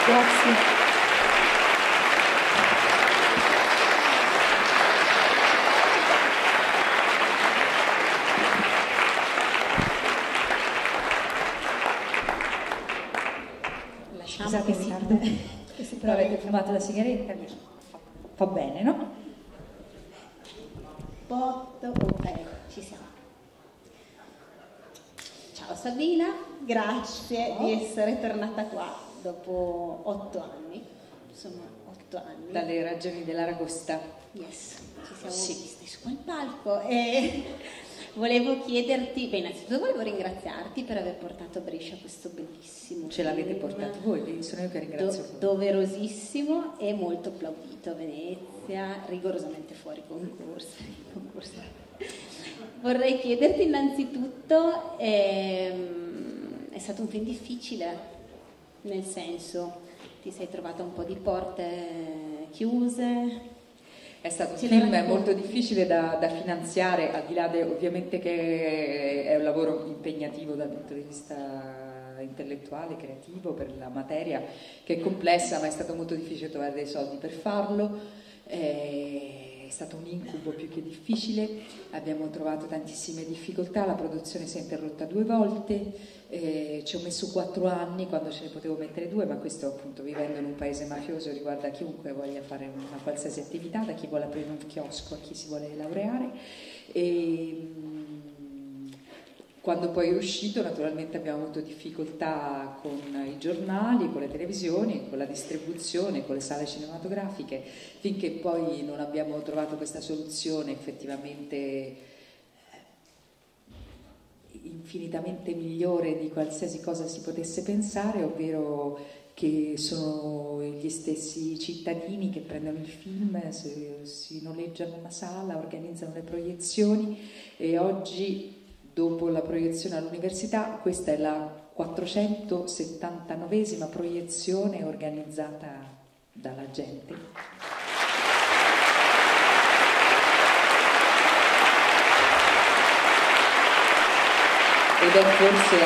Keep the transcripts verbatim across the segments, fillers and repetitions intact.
Grazie. Scusate il ritardo, però avete fumato la sigaretta, fa bene, no? Botto, ok, ci siamo. Ciao Sabina, grazie oh. di essere tornata qua dopo otto anni, insomma otto anni. Dalle ragioni dell'Aragosta. Yes, ci siamo sì. visti su quel palco e volevo chiederti, beh innanzitutto volevo ringraziarti per aver portato a Brescia questo bellissimo Ce l'avete portato voi, sono io che ringrazio do, doverosissimo e molto applaudito a Venezia, rigorosamente fuori concorso. concorso. Vorrei chiederti innanzitutto, ehm, è stato un film difficile, nel senso ti sei trovata un po' di porte chiuse. È stato un film molto difficile da, da finanziare, al di là de, ovviamente che è un lavoro impegnativo dal punto di vista intellettuale, creativo, per la materia che è complessa, ma è stato molto difficile trovare dei soldi per farlo. È stato un incubo più che difficile, abbiamo trovato tantissime difficoltà, la produzione si è interrotta due volte, eh, ci ho messo quattro anni quando ce ne potevo mettere due, ma questo appunto vivendo in un paese mafioso riguarda chiunque voglia fare una qualsiasi attività, da chi vuole aprire un chiosco a chi si vuole laureare. E, quando poi è uscito naturalmente abbiamo avuto difficoltà con i giornali, con le televisioni, con la distribuzione, con le sale cinematografiche, finché poi non abbiamo trovato questa soluzione effettivamente infinitamente migliore di qualsiasi cosa si potesse pensare, ovvero che sono gli stessi cittadini che prendono il film, si, si noleggiano una sala, organizzano le proiezioni e oggi, dopo la proiezione all'università, questa è la quattrocentosettantanovesima proiezione organizzata dalla gente. Ed è forse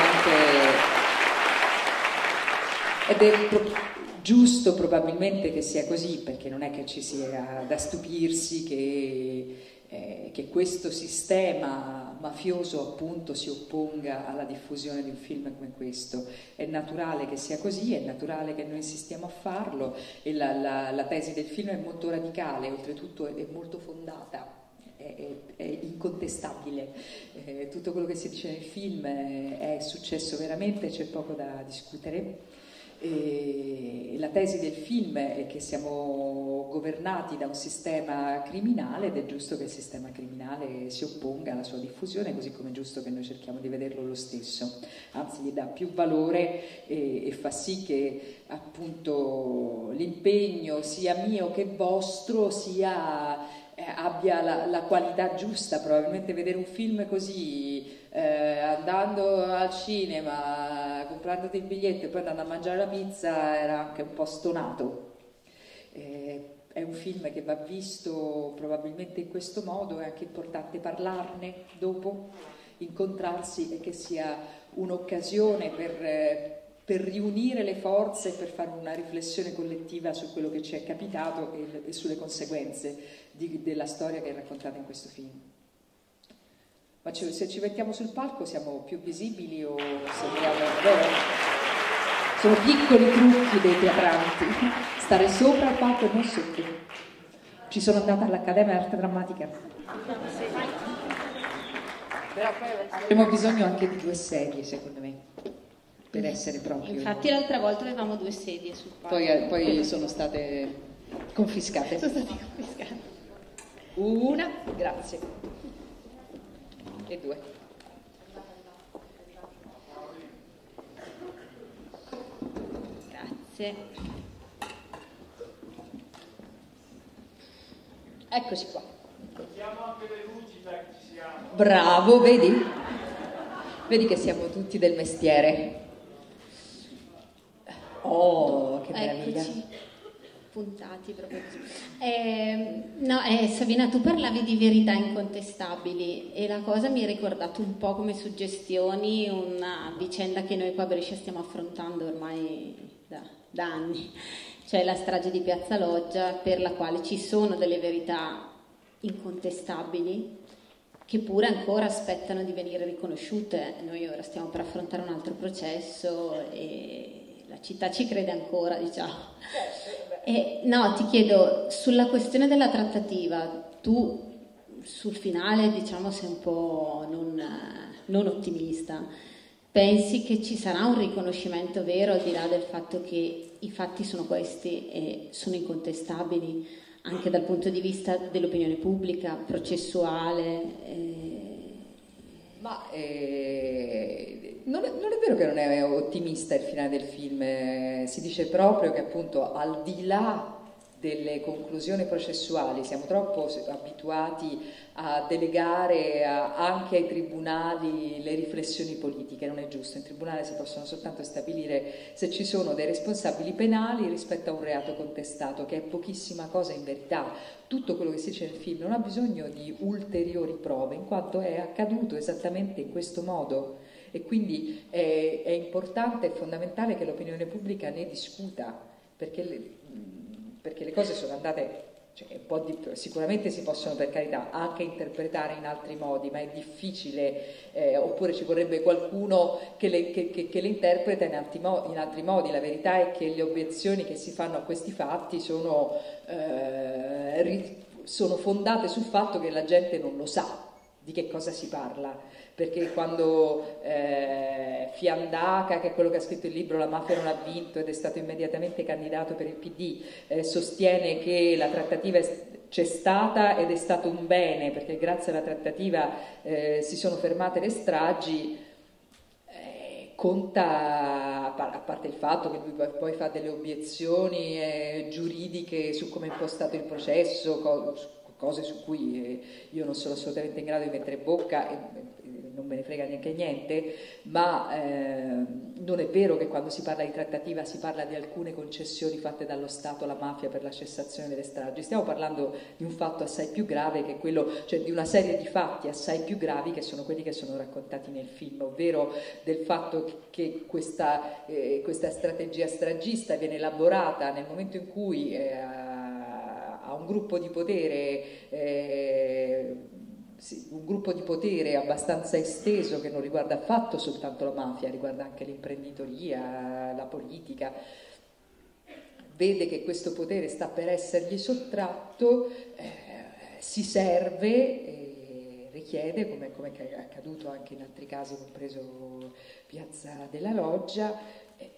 anche... ed è pro- giusto probabilmente che sia così, perché non è che ci sia da stupirsi che... Eh, che questo sistema mafioso appunto si opponga alla diffusione di un film come questo. È naturale che sia così, è naturale che noi insistiamo a farlo e la, la, la tesi del film è molto radicale, oltretutto è, è molto fondata, è, è, è incontestabile. Eh, tutto quello che si dice nel film è, è successo veramente, c'è poco da discutere. E la tesi del film è che siamo governati da un sistema criminale ed è giusto che il sistema criminale si opponga alla sua diffusione, così come è giusto che noi cerchiamo di vederlo lo stesso, anzi gli dà più valore e, e fa sì che appunto l'impegno sia mio che vostro sia, eh, abbia la, la qualità giusta. Probabilmente vedere un film così Eh, andando al cinema, comprandoti il biglietto e poi andando a mangiare la pizza era anche un po' stonato. Eh, è un film che va visto probabilmente in questo modo, è anche importante parlarne dopo, incontrarsi e che sia un'occasione per, eh, per riunire le forze, per fare una riflessione collettiva su quello che ci è capitato e, e sulle conseguenze di, della storia che è raccontata in questo film. Ma se ci mettiamo sul palco siamo più visibili o sembriamo vero? Sono piccoli trucchi dei teatranti, stare sopra il palco e non sotto. Ci sono andata all'Accademia d'Arte Drammatica. Però poi avremo bisogno anche di due sedie, secondo me, per essere proprio... Infatti l'altra volta avevamo due sedie sul palco. Poi, poi sono state confiscate. Sono state confiscate. Una, grazie. E due. Grazie. Eccoci qua. Mettiamo anche le luci dai che ci siamo. Bravo, vedi? Vedi che siamo tutti del mestiere. Oh, che meraviglia. Eccoci. Puntati proprio così. Eh, no, eh, Sabina, tu parlavi di verità incontestabili e la cosa mi ha ricordato un po' come suggestioni una vicenda che noi qua a Brescia stiamo affrontando ormai da da anni, cioè la strage di Piazza Loggia, per la quale ci sono delle verità incontestabili che pure ancora aspettano di venire riconosciute. Noi ora stiamo per affrontare un altro processo e la città ci crede ancora, diciamo. E, no, ti chiedo, sulla questione della trattativa, tu sul finale, diciamo, sei un po' non, non ottimista. Pensi che ci sarà un riconoscimento vero, al di là del fatto che i fatti sono questi e sono incontestabili anche dal punto di vista dell'opinione pubblica, processuale? Eh... Ma eh, non, è, non è vero che non è ottimista il finale del film, eh, si dice proprio che appunto al di là delle conclusioni processuali siamo troppo abituati a delegare a, anche ai tribunali le riflessioni politiche. Non è giusto, in tribunale si possono soltanto stabilire se ci sono dei responsabili penali rispetto a un reato contestato, che è pochissima cosa in verità. Tutto quello che si dice nel film non ha bisogno di ulteriori prove, in quanto è accaduto esattamente in questo modo, e quindi è, è importante e fondamentale che l'opinione pubblica ne discuta, perché le, perché le cose sono andate, cioè, un po' di, sicuramente si possono, per carità, anche interpretare in altri modi, ma è difficile, eh, oppure ci vorrebbe qualcuno che le, che, che, che le interpreta in altri, in altri modi. La verità è che le obiezioni che si fanno a questi fatti sono, eh, ri, sono fondate sul fatto che la gente non lo sa di che cosa si parla, perché quando eh, Fiandaca, che è quello che ha scritto il libro La mafia non ha vinto ed è stato immediatamente candidato per il P D, eh, sostiene che la trattativa c'è stata ed è stato un bene, perché grazie alla trattativa eh, si sono fermate le stragi, eh, conta, a parte il fatto che lui poi fa delle obiezioni eh, giuridiche su come è impostato il processo, co- cose su cui io non sono assolutamente in grado di mettere bocca e non me ne frega neanche niente, ma eh, non è vero che quando si parla di trattativa si parla di alcune concessioni fatte dallo Stato alla mafia per la cessazione delle stragi. Stiamo parlando di un fatto assai più grave, che è quello, cioè di una serie di fatti assai più gravi che sono quelli che sono raccontati nel film, ovvero del fatto che questa, eh, questa strategia stragista viene elaborata nel momento in cui eh, a un gruppo di potere eh, sì, un gruppo di potere abbastanza esteso, che non riguarda affatto soltanto la mafia, riguarda anche l'imprenditoria, la politica, vede che questo potere sta per essergli sottratto, eh, si serve e richiede, come, come è accaduto anche in altri casi, compreso Piazza della Loggia,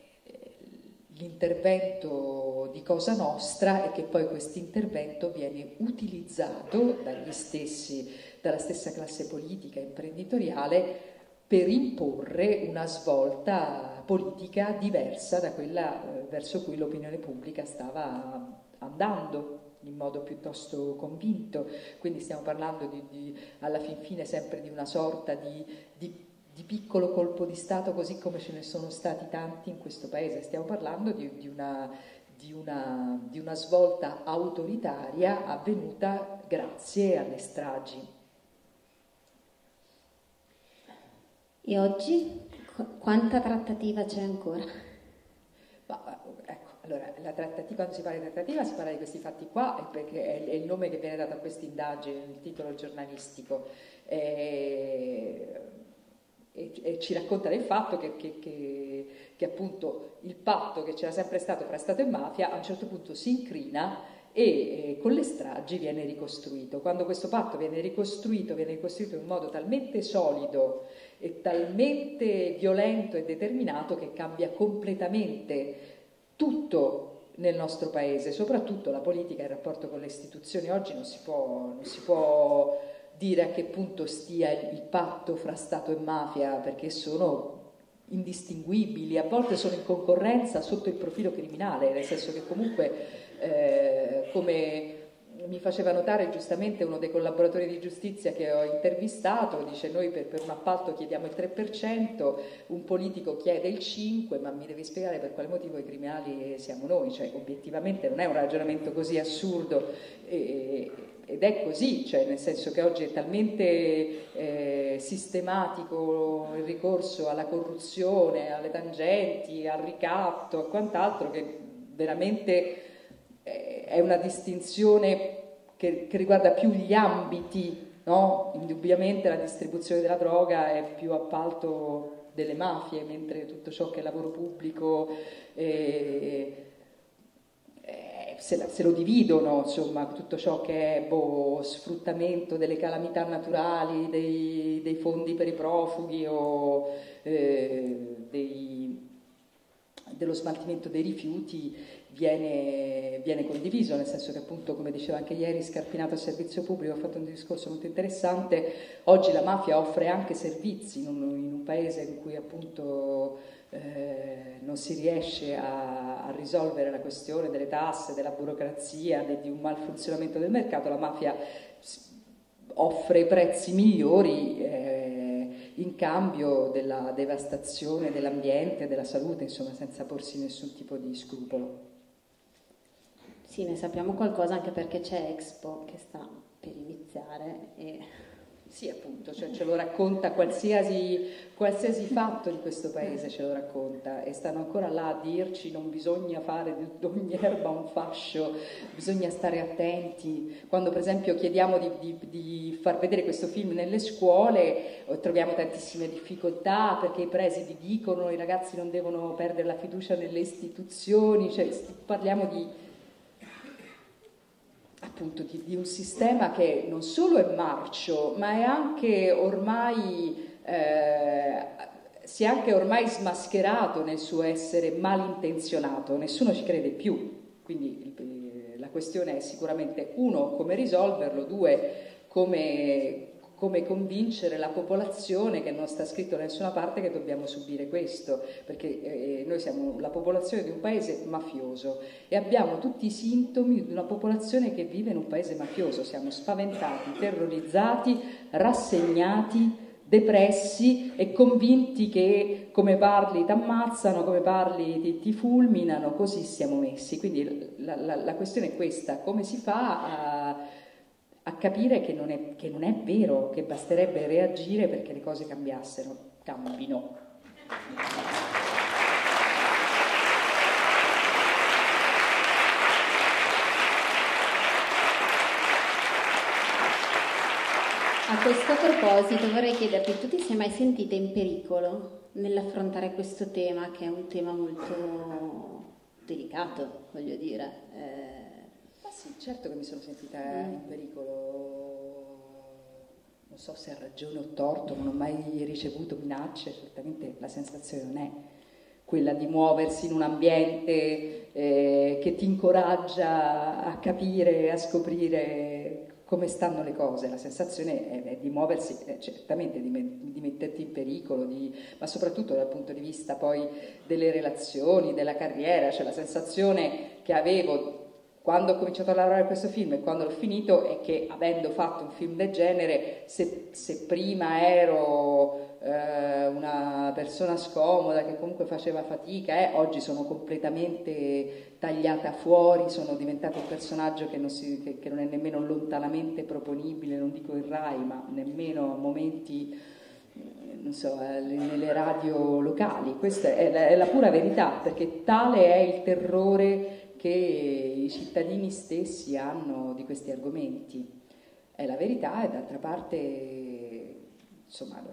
l'intervento di Cosa Nostra, e che poi questo intervento viene utilizzato dagli stessi, dalla stessa classe politica e imprenditoriale per imporre una svolta politica diversa da quella eh, verso cui l'opinione pubblica stava andando in modo piuttosto convinto. Quindi stiamo parlando di, di, alla fin fine sempre di una sorta di, di di piccolo colpo di Stato, così come ce ne sono stati tanti in questo paese. Stiamo parlando di, di, una, di, una, di una svolta autoritaria avvenuta grazie alle stragi. E oggi quanta trattativa c'è ancora? Ma, ecco, allora, la trattativa, quando si parla di trattativa si parla di questi fatti qua, perché è, è il nome che viene dato a questa indagine, il titolo giornalistico. E, E, e ci racconta del fatto che, che, che, che appunto il patto che c'era sempre stato tra Stato e mafia a un certo punto si incrina e eh, con le stragi viene ricostruito. Quando questo patto viene ricostruito, viene ricostruito in un modo talmente solido e talmente violento e determinato che cambia completamente tutto nel nostro paese, soprattutto la politica e il rapporto con le istituzioni. Oggi non si può, non si può dire a che punto stia il, il patto fra Stato e mafia, perché sono indistinguibili, a volte sono in concorrenza sotto il profilo criminale, nel senso che comunque, eh, come mi faceva notare giustamente uno dei collaboratori di giustizia che ho intervistato, dice: noi per, per un appalto chiediamo il tre per cento, un politico chiede il cinque per cento, ma mi devi spiegare per quale motivo i criminali siamo noi, cioè obiettivamente non è un ragionamento così assurdo. E, Ed è così, cioè nel senso che oggi è talmente eh, sistematico il ricorso alla corruzione, alle tangenti, al ricatto, a quant'altro, che veramente eh, è una distinzione che, che riguarda più gli ambiti, no? Indubbiamente la distribuzione della droga è più appalto delle mafie, mentre tutto ciò che è lavoro pubblico eh, eh, se, la, se lo dividono, insomma, tutto ciò che è boh, sfruttamento delle calamità naturali, dei, dei fondi per i profughi o eh, dei, dello smaltimento dei rifiuti viene, viene condiviso, nel senso che appunto, come diceva anche ieri Scarpinato a Servizio Pubblico, ha fatto un discorso molto interessante. Oggi la mafia offre anche servizi in un, in un paese in cui appunto eh, non si riesce a, a risolvere la questione delle tasse, della burocrazia, de, di un malfunzionamento del mercato. La mafia offre prezzi migliori eh, in cambio della devastazione dell'ambiente, della salute, insomma, senza porsi nessun tipo di scrupolo. Sì, ne sappiamo qualcosa anche perché c'è Expo che sta per iniziare e... Sì, appunto, cioè ce lo racconta qualsiasi, qualsiasi fatto di questo paese, ce lo racconta, e stanno ancora là a dirci non bisogna fare di ogni erba un fascio, bisogna stare attenti. Quando per esempio chiediamo di, di, di far vedere questo film nelle scuole troviamo tantissime difficoltà perché i presidi dicono i ragazzi non devono perdere la fiducia nelle istituzioni, cioè parliamo di appunto di, di un sistema che non solo è marcio, ma è anche ormai eh, si è anche ormai smascherato nel suo essere malintenzionato, nessuno ci crede più. Quindi eh, la questione è sicuramente uno, come risolverlo, due, come, come convincere la popolazione, che non sta scritto da nessuna parte, che dobbiamo subire questo, perché eh, noi siamo la popolazione di un paese mafioso e abbiamo tutti i sintomi di una popolazione che vive in un paese mafioso. Siamo spaventati, terrorizzati, rassegnati, depressi e convinti che come parli ti ammazzano, come parli ti, ti fulminano, così siamo messi. Quindi la, la, la questione è questa: come si fa a a capire che non, è, che non è vero, che basterebbe reagire perché le cose cambiassero, cambino. A questo proposito vorrei chiederti, tu ti sei mai sentita in pericolo nell'affrontare questo tema, che è un tema molto delicato, voglio dire? Eh... Sì, certo che mi sono sentita mm. in pericolo, non so se a ragione o torto, non ho mai ricevuto minacce, certamente la sensazione non è quella di muoversi in un ambiente eh, che ti incoraggia a capire, a scoprire come stanno le cose. La sensazione è, è di muoversi, eh, certamente di, me, di metterti in pericolo, di, ma soprattutto dal punto di vista poi delle relazioni, della carriera, cioè la sensazione che avevo quando ho cominciato a lavorare a questo film e quando l'ho finito è che, avendo fatto un film del genere, se, se prima ero eh, una persona scomoda che comunque faceva fatica, eh, oggi sono completamente tagliata fuori, sono diventato un personaggio che non, si, che, che non è nemmeno lontanamente proponibile, non dico in Rai, ma nemmeno a momenti, non so, nelle radio locali. Questa è la, è la pura verità, perché tale è il terrore che i cittadini stessi hanno di questi argomenti. È la verità, e d'altra parte, insomma,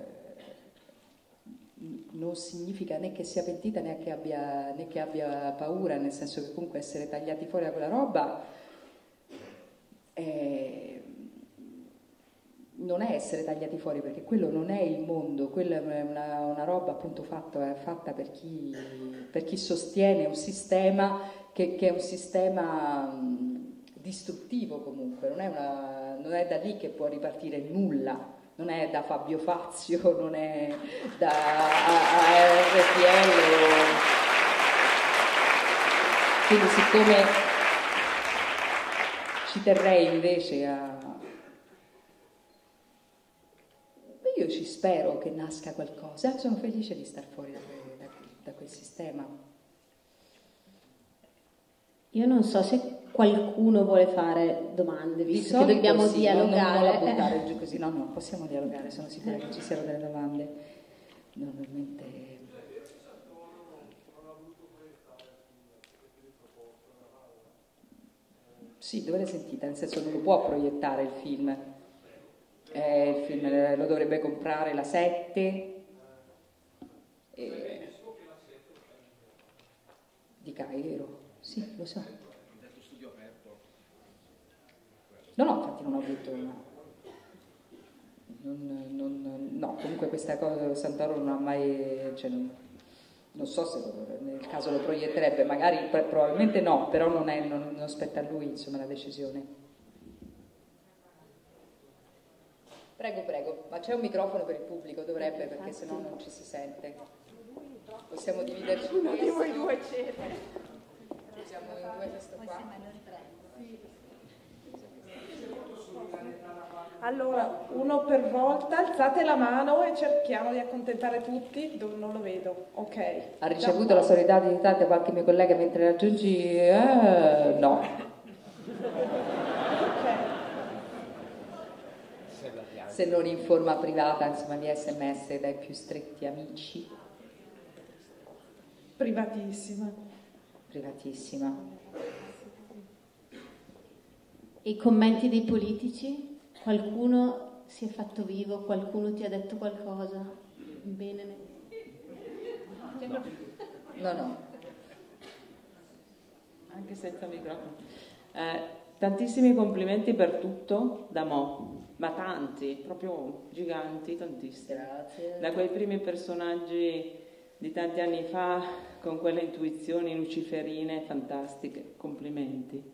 non significa né che sia pentita né che abbia, né che abbia paura, nel senso che comunque essere tagliati fuori da quella roba è, non è essere tagliati fuori, perché quello non è il mondo, quella è una, una roba appunto fatta, fatta per chi, per chi sostiene un sistema che, che è un sistema mh, distruttivo comunque, non è, una, non è da lì che può ripartire nulla, non è da Fabio Fazio, non è da R T L. Quindi siccome ci terrei invece a... Io ci spero che nasca qualcosa, sono felice di star fuori da, da, da quel sistema. Io non so se qualcuno vuole fare domande, visto che dobbiamo sì, dialogare. Non, non la buttare giù così, no, no, possiamo dialogare, sono sicura che ci siano delle domande. Normalmente... Sì, dove l'hai sentita? Nel senso non lo può proiettare il film. Eh, il film lo dovrebbe comprare la sette. E... di Cairo. Sì, lo so. No, no, infatti non ho detto no. Non, non, no, comunque questa cosa Santoro non ha mai... Cioè, non, non so se nel caso lo proietterebbe, magari probabilmente no, però non, è, non, non spetta a lui insomma la decisione. Prego, prego, ma c'è un microfono per il pubblico, dovrebbe, perché sennò non ci si sente. Possiamo dividerci. Uno di voi due c'era. Siamo in due questo qua. Allora, uno per volta, alzate la mano e cerchiamo di accontentare tutti. Non lo vedo, ok. Ha ricevuto la solidarietà da qualche mio collega mentre raggiungi? Eh, no. Okay. Se non in forma privata, insomma, via sms dai più stretti amici. Privatissima. Privatissima. E i commenti dei politici? Qualcuno si è fatto vivo? Qualcuno ti ha detto qualcosa? Bene? No, no. no. Anche senza microfono. Eh, tantissimi complimenti per tutto da Mo, ma tanti, proprio giganti, tantissimi. Grazie. Da quei primi personaggi di tanti anni fa, con quelle intuizioni luciferine fantastiche, complimenti.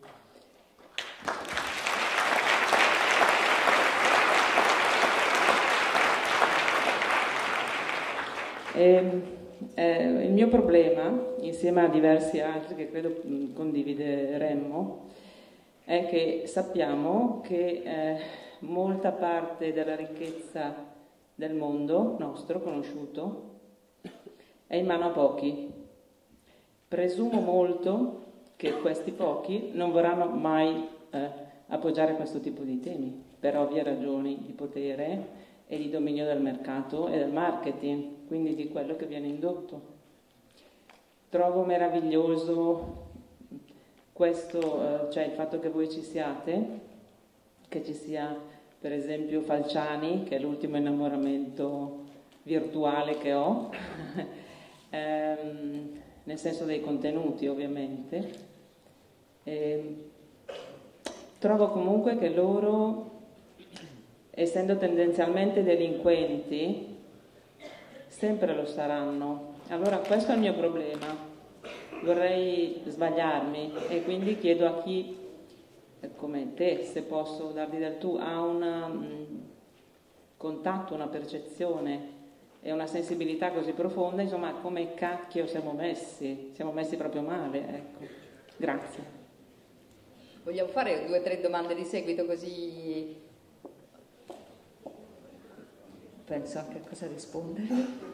E, eh, il mio problema, insieme a diversi altri che credo mh, condivideremmo, è che sappiamo che eh, molta parte della ricchezza del mondo nostro conosciuto è in mano a pochi. Presumo molto che questi pochi non vorranno mai eh, appoggiare questo tipo di temi, per ovvie ragioni di potere e di dominio del mercato e del marketing, quindi di quello che viene indotto. Trovo meraviglioso questo, eh, cioè il fatto che voi ci siate, che ci sia per esempio Falciani, che è l'ultimo innamoramento virtuale che ho, ehm, nel senso dei contenuti ovviamente. E trovo comunque che loro, essendo tendenzialmente delinquenti, sempre lo saranno. Allora questo è il mio problema, vorrei sbagliarmi e quindi chiedo a chi, come te, se posso darti del tu, ha un um, contatto, una percezione e una sensibilità così profonda, insomma, come cacchio siamo messi, siamo messi proprio male, ecco. Grazie. Vogliamo fare due o tre domande di seguito così... penso anche a cosa rispondere.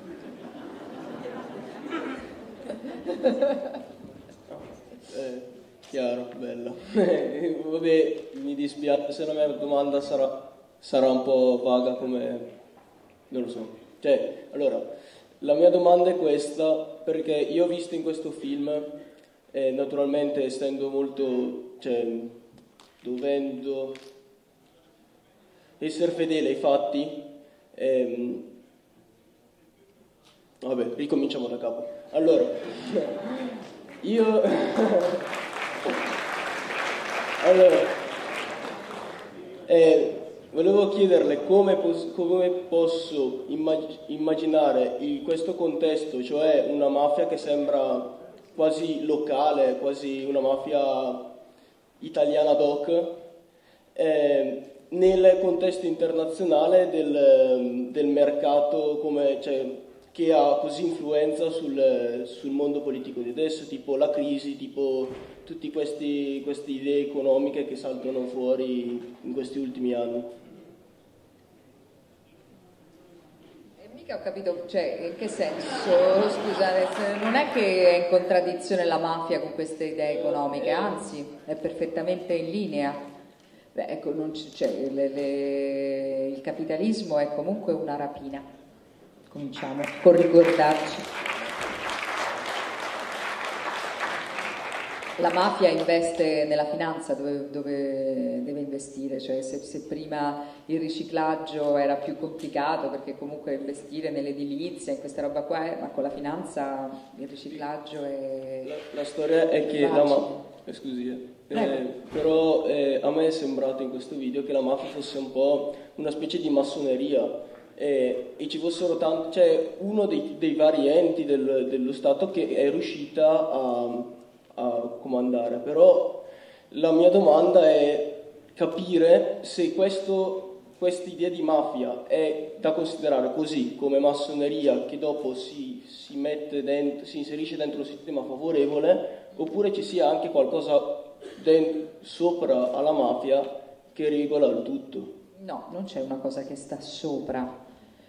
Eh, chiaro, bella. Vabbè, mi dispiace se la mia domanda sarà, sarà un po' vaga come... non lo so. Cioè, allora, la mia domanda è questa, perché io ho visto in questo film, eh, naturalmente essendo molto... cioè, dovendo essere fedele ai fatti, ehm, vabbè, ricominciamo da capo. Allora, io... allora, eh, volevo chiederle come, pos- come posso immag- immaginare il, questo contesto, cioè una mafia che sembra quasi locale, quasi una mafia italiana doc, eh, nel contesto internazionale del, del mercato, come, cioè, che ha così influenza sul, sul mondo politico di adesso, tipo la crisi, tipo tutte queste idee economiche che saltano fuori in questi ultimi anni. E mica ho capito, cioè, in che senso, scusate, non è che è in contraddizione la mafia con queste idee economiche, anzi, è perfettamente in linea. Beh, ecco, non c- cioè, le, le, il capitalismo è comunque una rapina. Cominciamo con ricordarci. la mafia investe nella finanza dove, dove deve investire, cioè se, se prima il riciclaggio era più complicato perché comunque investire nell'edilizia, in questa roba qua, è, ma con la finanza il riciclaggio è... La, la storia è che la mafia... Eh, scusi, eh, però eh, a me è sembrato in questo video che la mafia fosse un po' una specie di massoneria. Eh, e ci fossero tanti, cioè uno dei, dei vari enti del, dello Stato che è riuscita a, a comandare, però la mia domanda è capire se questa idea di mafia è da considerare così come massoneria che dopo si, si mette dentro, si inserisce dentro un sistema favorevole, oppure ci sia anche qualcosa dentro, sopra alla mafia che regola il tutto. No, non c'è una cosa che sta sopra.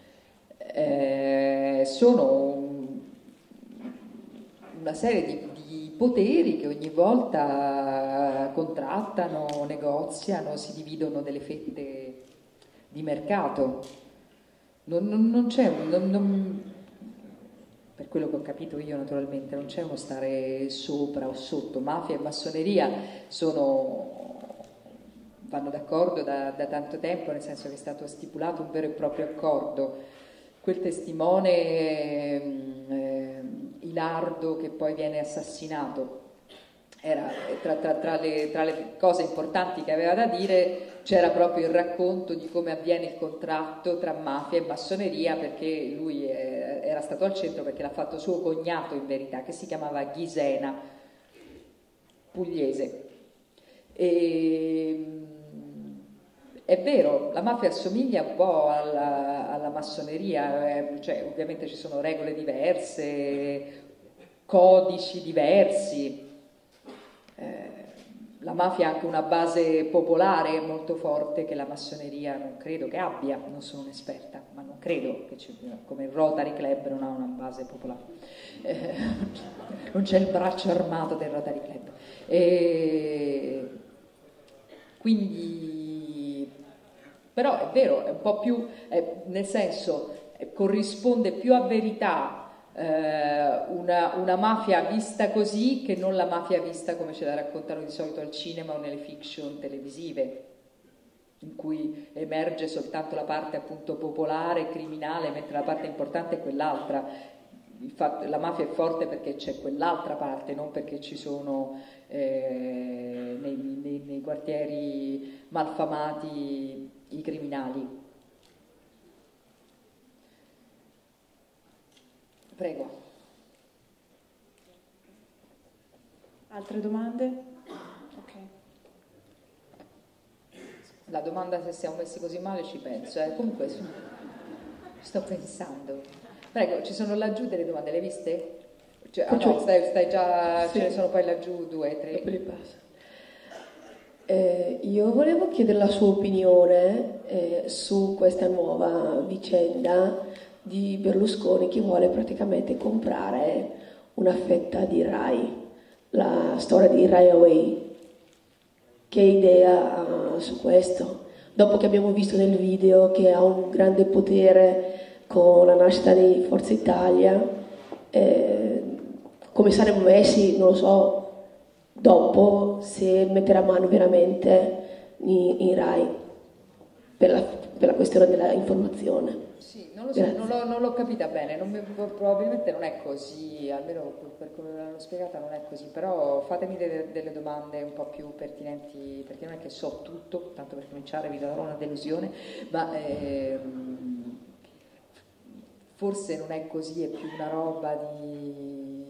Eh, sono una serie di, di poteri che ogni volta contrattano, negoziano, si dividono delle fette di mercato. Non, non, non c'è, non, non, per quello che ho capito io naturalmente, non c'è uno stare sopra o sotto. Mafia e massoneria sono... vanno d'accordo da, da tanto tempo, nel senso che è stato stipulato un vero e proprio accordo. Quel testimone eh, Ilardo che poi viene assassinato, era, tra, tra, tra, le, tra le cose importanti che aveva da dire c'era proprio il racconto di come avviene il contratto tra mafia e massoneria, perché lui eh, era stato al centro perché l'ha fatto suo cognato in verità, che si chiamava Ghisena, pugliese. E, è vero, la mafia assomiglia un po' alla, alla massoneria, eh, cioè ovviamente ci sono regole diverse, codici diversi, eh, la mafia ha anche una base popolare molto forte che la massoneria non credo che abbia, non sono un'esperta, ma non credo che ci, come il Rotary Club non ha una base popolare, eh, non c'è il braccio armato del Rotary Club. E quindi però è vero, è un po' più, è, nel senso, eh, corrisponde più a verità eh, una, una mafia vista così che non la mafia vista come ce la raccontano di solito al cinema o nelle fiction televisive, in cui emerge soltanto la parte appunto popolare, criminale, mentre la parte importante è quell'altra. Il fatto, la mafia è forte perché c'è quell'altra parte, non perché ci sono eh, nei, nei, nei quartieri malfamati i criminali. Prego. Altre domande? Ok. La domanda se siamo messi così male ci penso, eh. Comunque sto pensando. Prego, ci sono laggiù delle domande, le hai viste? Cioè, ah no, stai, stai già, sì. Ce ne sono poi laggiù due, tre. Eh, io volevo chiedere la sua opinione eh, su questa nuova vicenda di Berlusconi che vuole praticamente comprare una fetta di Rai, la storia di Rai Away. Che idea ha su questo? Dopo che abbiamo visto nel video che ha un grande potere con la nascita di Forza Italia, eh, come saremmo messi, non lo so, dopo se metterà mano veramente in, in Rai per la, per la questione della informazione. Sì, non lo so, non l'ho, non l'ho capita bene, non mi, probabilmente non è così, almeno per come l'hanno spiegata non è così, però fatemi delle, delle domande un po' più pertinenti, perché non è che so tutto, tanto per cominciare vi darò una delusione, ma ehm, forse non è così, è più una roba di...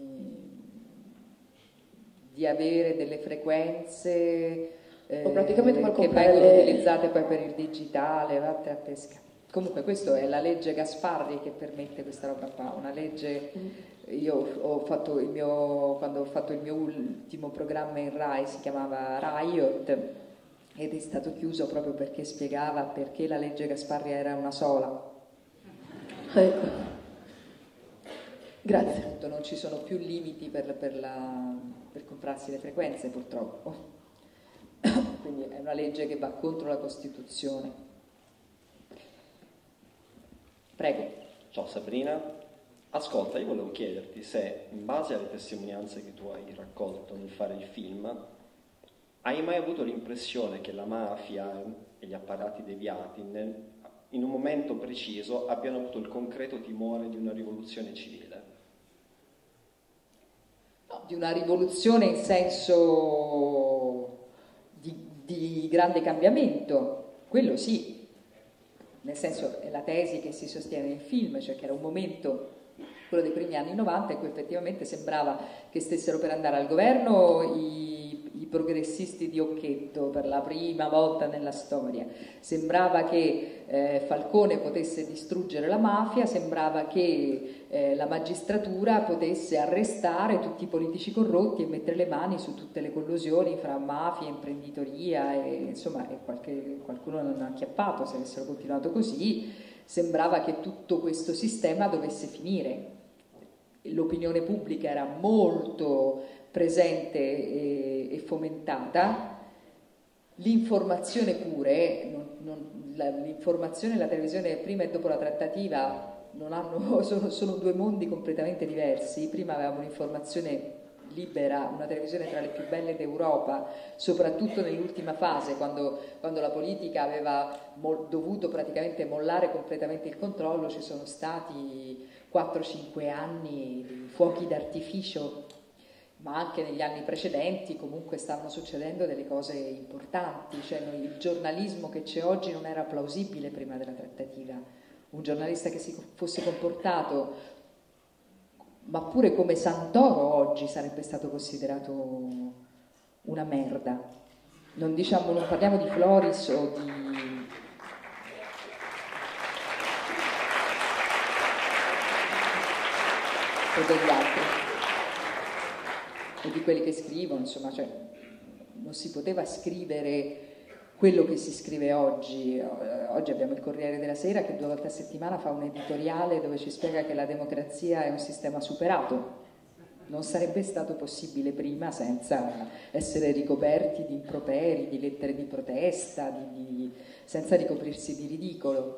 di avere delle frequenze eh, praticamente che vengono le... utilizzate poi per il digitale, vatte a pesca. Comunque questa è la legge Gasparri che permette questa roba qua, una legge, io ho fatto il mio, quando ho fatto il mio ultimo programma in Rai si chiamava Riot ed è stato chiuso proprio perché spiegava perché la legge Gasparri era una sola. Ecco. Grazie. Appunto, non ci sono più limiti per, per, la, per comprarsi le frequenze purtroppo, quindi è una legge che va contro la Costituzione. Prego. Ciao Sabrina, Ascolta, io volevo chiederti se, in base alle testimonianze che tu hai raccolto nel fare il film, hai mai avuto l'impressione che la mafia e gli apparati deviati nel, in un momento preciso abbiano avuto il concreto timore di una rivoluzione civile? No, di una rivoluzione in senso di, di grande cambiamento, quello sì, nel senso è la tesi che si sostiene nel film, cioè che era un momento, quello dei primi anni novanta, in cui effettivamente sembrava che stessero per andare al governo i, i progressisti di Occhetto per la prima volta nella storia, sembrava che eh, Falcone potesse distruggere la mafia, sembrava che eh, la magistratura potesse arrestare tutti i politici corrotti e mettere le mani su tutte le collusioni fra mafia, imprenditoria e insomma e qualche, qualcuno non ha acchiappato se avessero continuato così. Sembrava che tutto questo sistema dovesse finire. L'opinione pubblica era molto presente e, e fomentata, l'informazione pure, non, non, la, l'informazione e la televisione prima e dopo la trattativa non hanno, sono, sono due mondi completamente diversi. Prima avevamo un'informazione libera, una televisione tra le più belle d'Europa, soprattutto nell'ultima fase, quando, quando la politica aveva mo- dovuto praticamente mollare completamente il controllo. Ci sono stati quattro cinque anni di fuochi d'artificio, ma anche negli anni precedenti comunque stavano succedendo delle cose importanti, cioè il giornalismo che c'è oggi non era plausibile prima della trattativa. Un giornalista che si fosse comportato ma pure come Santoro oggi sarebbe stato considerato una merda. Non diciamo, non parliamo di Floris o di o degli altri o di quelli che scrivono, insomma, cioè non si poteva scrivere quello che si scrive oggi. Oggi abbiamo il Corriere della Sera che due volte a settimana fa un editoriale dove ci spiega che la democrazia è un sistema superato. Non sarebbe stato possibile prima senza essere ricoperti di improperi, di lettere di protesta, di, di, senza ricoprirsi di ridicolo.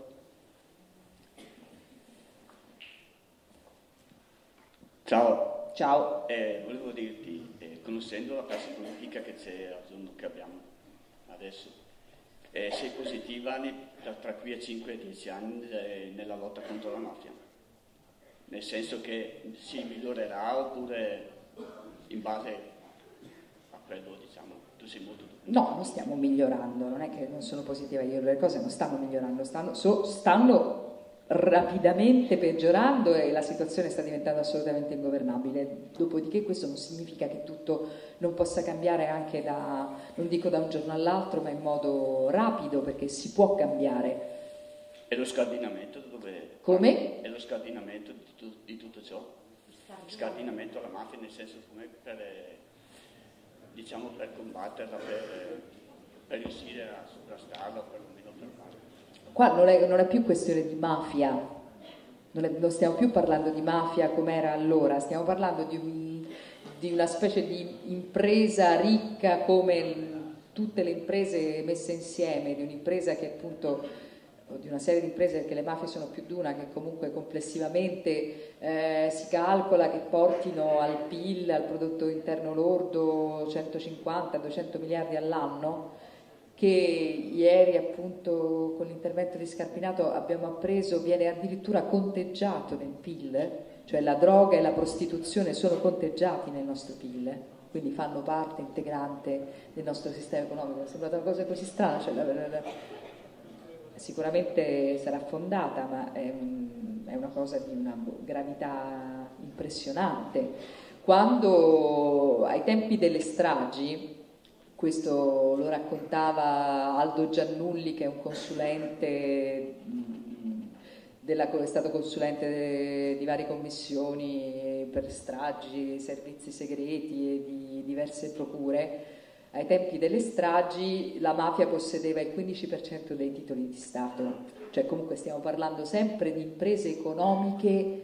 Ciao. Ciao. Eh, volevo dirti, eh, conoscendo la classe politica che c'è, che abbiamo adesso, Eh, sei positiva ne, tra, tra qui a cinque dieci anni eh, nella lotta contro la mafia? Nel senso che si migliorerà oppure in base a quello, diciamo, tu sei molto... No, non stiamo migliorando, non è che non sono positiva io, le cose non stanno migliorando, stanno, so, stanno rapidamente peggiorando e la situazione sta diventando assolutamente ingovernabile. Dopodiché questo non significa che tutto non possa cambiare anche da, non dico da un giorno all'altro, ma in modo rapido, perché si può cambiare. E lo scardinamento dove... Come? E lo scardinamento di, tu, di tutto ciò? Scardinamento alla mafia, nel senso come per, diciamo, per combatterla, per, per riuscire a sovrastarla o perlomeno fermarla. Qua non è, non è più questione di mafia, non, è, non stiamo più parlando di mafia come era allora, stiamo parlando di, un, di una specie di impresa ricca come tutte le imprese messe insieme, di un'impresa che appunto, o di una serie di imprese, perché le mafie sono più di una, che comunque complessivamente eh, si calcola che portino al P I L, al prodotto interno lordo, centocinquanta duecento miliardi all'anno, che ieri appunto con l'intervento di Scarpinato abbiamo appreso viene addirittura conteggiato nel P I L, cioè la droga e la prostituzione sono conteggiati nel nostro P I L, quindi fanno parte integrante del nostro sistema economico. È sembrata una cosa così strana, cioè la, la, la, sicuramente sarà fondata, ma è, un, è una cosa di una gravità impressionante. Quando ai tempi delle stragi, questo lo raccontava Aldo Giannulli, che è un consulente della, è stato consulente di varie commissioni per stragi, servizi segreti e di diverse procure. Ai tempi delle stragi la mafia possedeva il quindici per cento dei titoli di Stato, cioè comunque stiamo parlando sempre di imprese economiche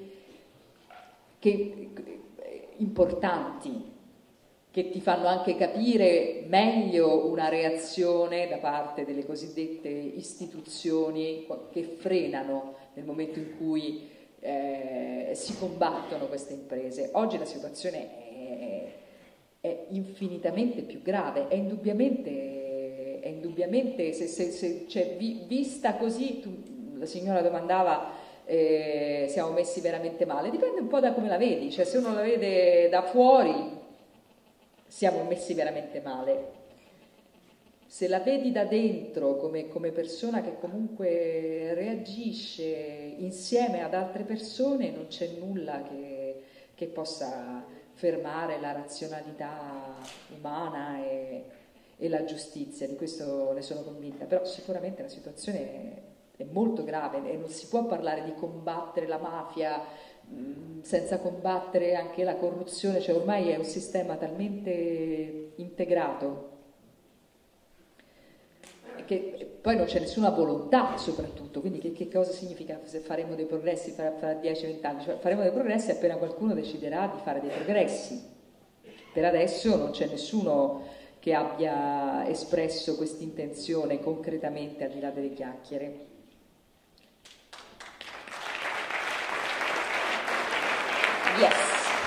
che, importanti, che ti fanno anche capire meglio una reazione da parte delle cosiddette istituzioni che frenano nel momento in cui eh, eh, si combattono queste imprese. Oggi la situazione è, è infinitamente più grave, è indubbiamente, è indubbiamente se, se, se, cioè, vi, vista così, tu, la signora domandava eh, siamo messi veramente male, dipende un po' da come la vedi, cioè se uno la vede da fuori siamo messi veramente male. Se la vedi da dentro come, come persona che comunque reagisce insieme ad altre persone, non c'è nulla che, che possa fermare la razionalità umana e, e la giustizia, di questo ne sono convinta. Però sicuramente la situazione è, è molto grave e non si può parlare di combattere la mafia mh, senza combattere anche la corruzione, cioè ormai è un sistema talmente integrato che poi non c'è nessuna volontà soprattutto, quindi che, che cosa significa se faremo dei progressi fra, fra dieci venti anni? Cioè, faremo dei progressi appena qualcuno deciderà di fare dei progressi. Per adesso non c'è nessuno che abbia espresso questa intenzione concretamente al di là delle chiacchiere. Yes.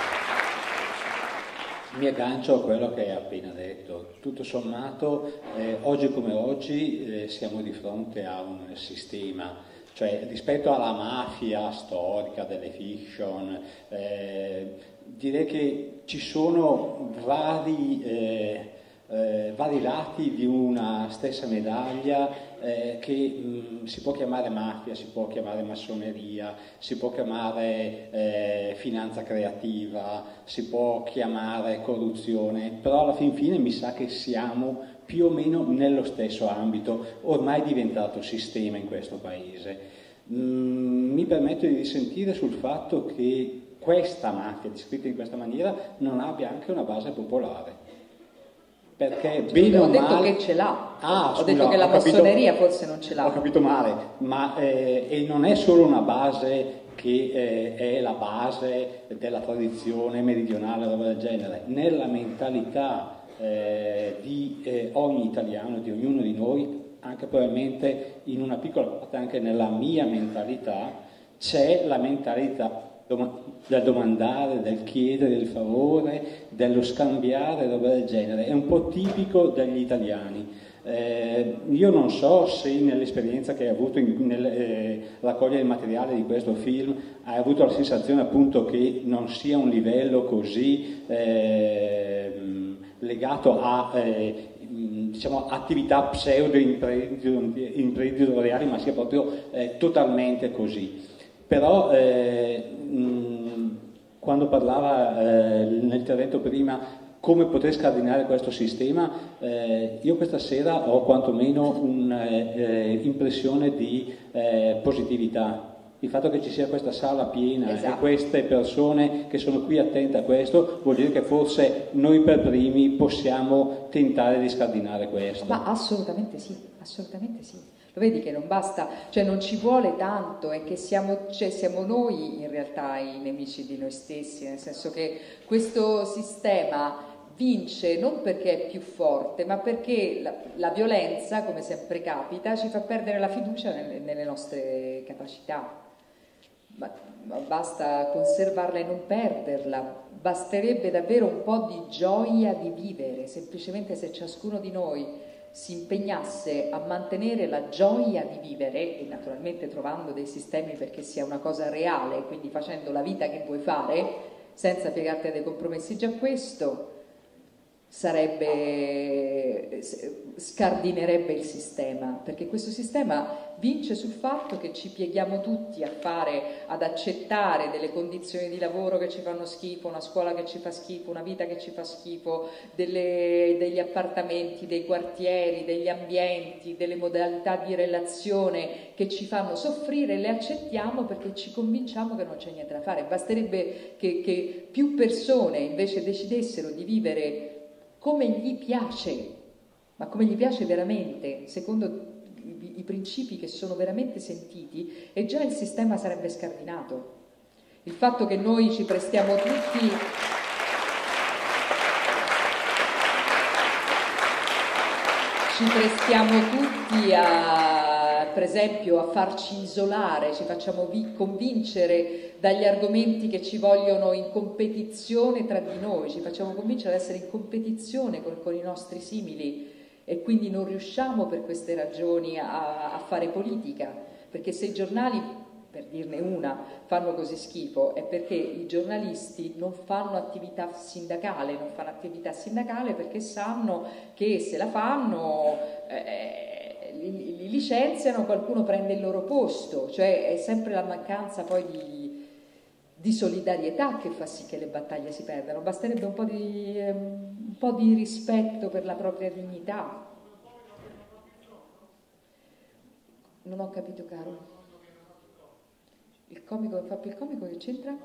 Mi aggancio a quello che hai appena detto. Tutto sommato, eh, oggi come oggi eh, siamo di fronte a un sistema, cioè rispetto alla mafia storica delle fiction, eh, direi che ci sono vari, eh, eh, vari lati di una stessa medaglia eh, che mh, si può chiamare mafia, si può chiamare massoneria, si può chiamare eh, finanza creativa, si può chiamare corruzione, però alla fin fine mi sa che siamo più o meno nello stesso ambito, ormai è diventato sistema in questo paese. Mm, mi permetto di dissentire sul fatto che questa mafia, descritta in questa maniera, non abbia anche una base popolare. Perché bene ho o detto male... che ce l'ha, ah, ho scusa, detto che la capito, massoneria forse non ce l'ha. Ho capito male, ma eh, e non è solo una base che eh, è la base della tradizione meridionale o roba del genere, nella mentalità eh, di eh, ogni italiano, di ognuno di noi, anche probabilmente in una piccola parte anche nella mia mentalità, c'è la mentalità del domandare, del chiedere il favore, dello scambiare, roba del genere. È un po' tipico degli italiani. Eh, io non so se nell'esperienza che hai avuto in, nel eh, raccogliere il materiale di questo film hai avuto la sensazione appunto che non sia un livello così eh, legato a eh, diciamo attività pseudo imprenditoriali, ma sia proprio eh, totalmente così. Però eh, mh, quando parlava eh, nell'intervento prima come poter scardinare questo sistema, eh, io questa sera ho quantomeno un'impressione eh, di eh, positività. Il fatto che ci sia questa sala piena esatto. e queste persone che sono qui attente a questo vuol dire che forse noi per primi possiamo tentare di scardinare questo. Ma assolutamente sì, assolutamente sì. Lo vedi che non basta, cioè non ci vuole tanto, è che siamo, cioè siamo noi in realtà i nemici di noi stessi, nel senso che questo sistema vince non perché è più forte, ma perché la, la violenza, come sempre capita, ci fa perdere la fiducia nelle, nelle nostre capacità. Ma, ma basta conservarla e non perderla, basterebbe davvero un po' di gioia di vivere, semplicemente se ciascuno di noi si impegnasse a mantenere la gioia di vivere e naturalmente trovando dei sistemi perché sia una cosa reale, quindi facendo la vita che vuoi fare senza piegarti a dei compromessi, già questo sarebbe, scardinerebbe il sistema, perché questo sistema vince sul fatto che ci pieghiamo tutti a fare, ad accettare delle condizioni di lavoro che ci fanno schifo, una scuola che ci fa schifo, una vita che ci fa schifo, delle, degli appartamenti, dei quartieri, degli ambienti, delle modalità di relazione che ci fanno soffrire, le accettiamo perché ci convinciamo che non c'è niente da fare. Basterebbe che, che più persone invece decidessero di vivere come gli piace, ma come gli piace veramente, secondo i, i principi che sono veramente sentiti, e già il sistema sarebbe scardinato. Il fatto che noi ci prestiamo tutti ci prestiamo tutti a per esempio a farci isolare, ci facciamo vi- convincere dagli argomenti che ci vogliono in competizione tra di noi, ci facciamo convincere ad essere in competizione con, con i nostri simili e quindi non riusciamo per queste ragioni a, a fare politica, perché se i giornali, per dirne una, fanno così schifo è perché i giornalisti non fanno attività sindacale, non fanno attività sindacale perché sanno che se la fanno eh, li, li licenziano, qualcuno prende il loro posto, cioè è sempre la mancanza poi di, di solidarietà che fa sì che le battaglie si perdano, basterebbe un po' di, eh, un po' di rispetto per la propria dignità. Non ho capito, caro. Il comico fa più il comico, che c'entra?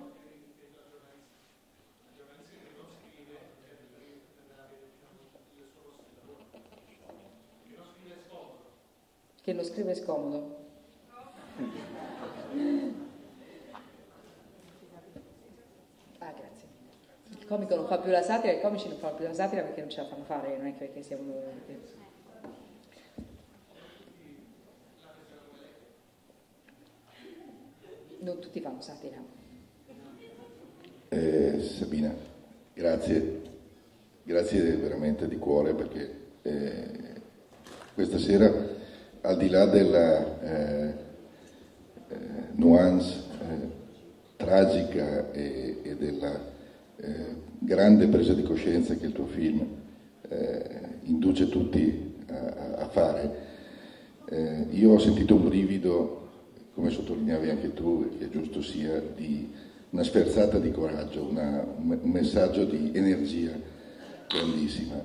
Che lo scrive scomodo. Ah, grazie. Il comico non fa più la satira, i comici non fanno più la satira perché non ce la fanno fare, non è che perché siamo... Non tutti fanno satira. Eh, Sabina, grazie, grazie veramente di cuore perché eh, questa sera, al di là della eh, eh, nuance eh, tragica e, e della eh, grande presa di coscienza che il tuo film eh, induce tutti a, a fare, eh, io ho sentito un brivido, come sottolineavi anche tu, che è giusto sia, di una sferzata di coraggio, una, un messaggio di energia grandissima.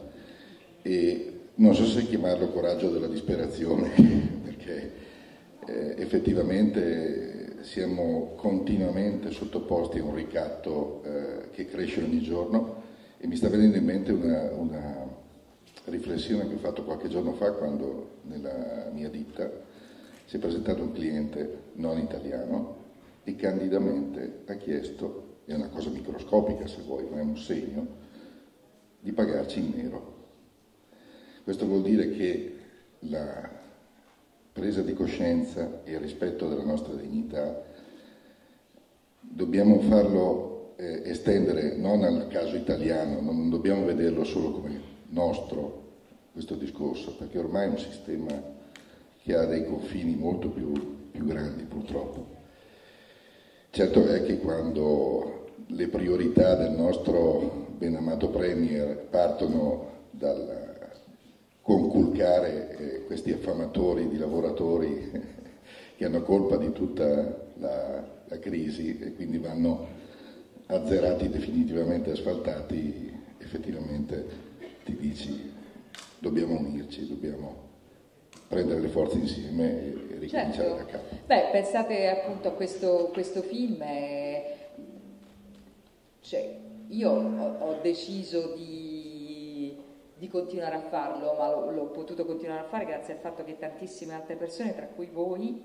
E non so se chiamarlo coraggio della disperazione, perché eh, effettivamente siamo continuamente sottoposti a un ricatto eh, che cresce ogni giorno, e mi sta venendo in mente una, una riflessione che ho fatto qualche giorno fa quando nella mia ditta si è presentato un cliente non italiano e candidamente ha chiesto, è una cosa microscopica se vuoi, ma è un segno, di pagarci in nero. Questo vuol dire che la presa di coscienza e il rispetto della nostra dignità dobbiamo farlo eh, estendere non al caso italiano, non dobbiamo vederlo solo come nostro questo discorso, perché ormai è un sistema che ha dei confini molto più, più grandi purtroppo. Certo è che quando le priorità del nostro ben amato Premier partono dal conculcare eh, questi affamatori di lavoratori che hanno colpa di tutta la, la crisi e quindi vanno azzerati definitivamente, asfaltati, effettivamente ti dici dobbiamo unirci, dobbiamo prendere le forze insieme e ricominciare certo. da capo. Beh, pensate appunto a questo, questo film, è... cioè, io ho, ho deciso di, di continuare a farlo, ma l'ho, l'ho potuto continuare a fare grazie al fatto che tantissime altre persone, tra cui voi,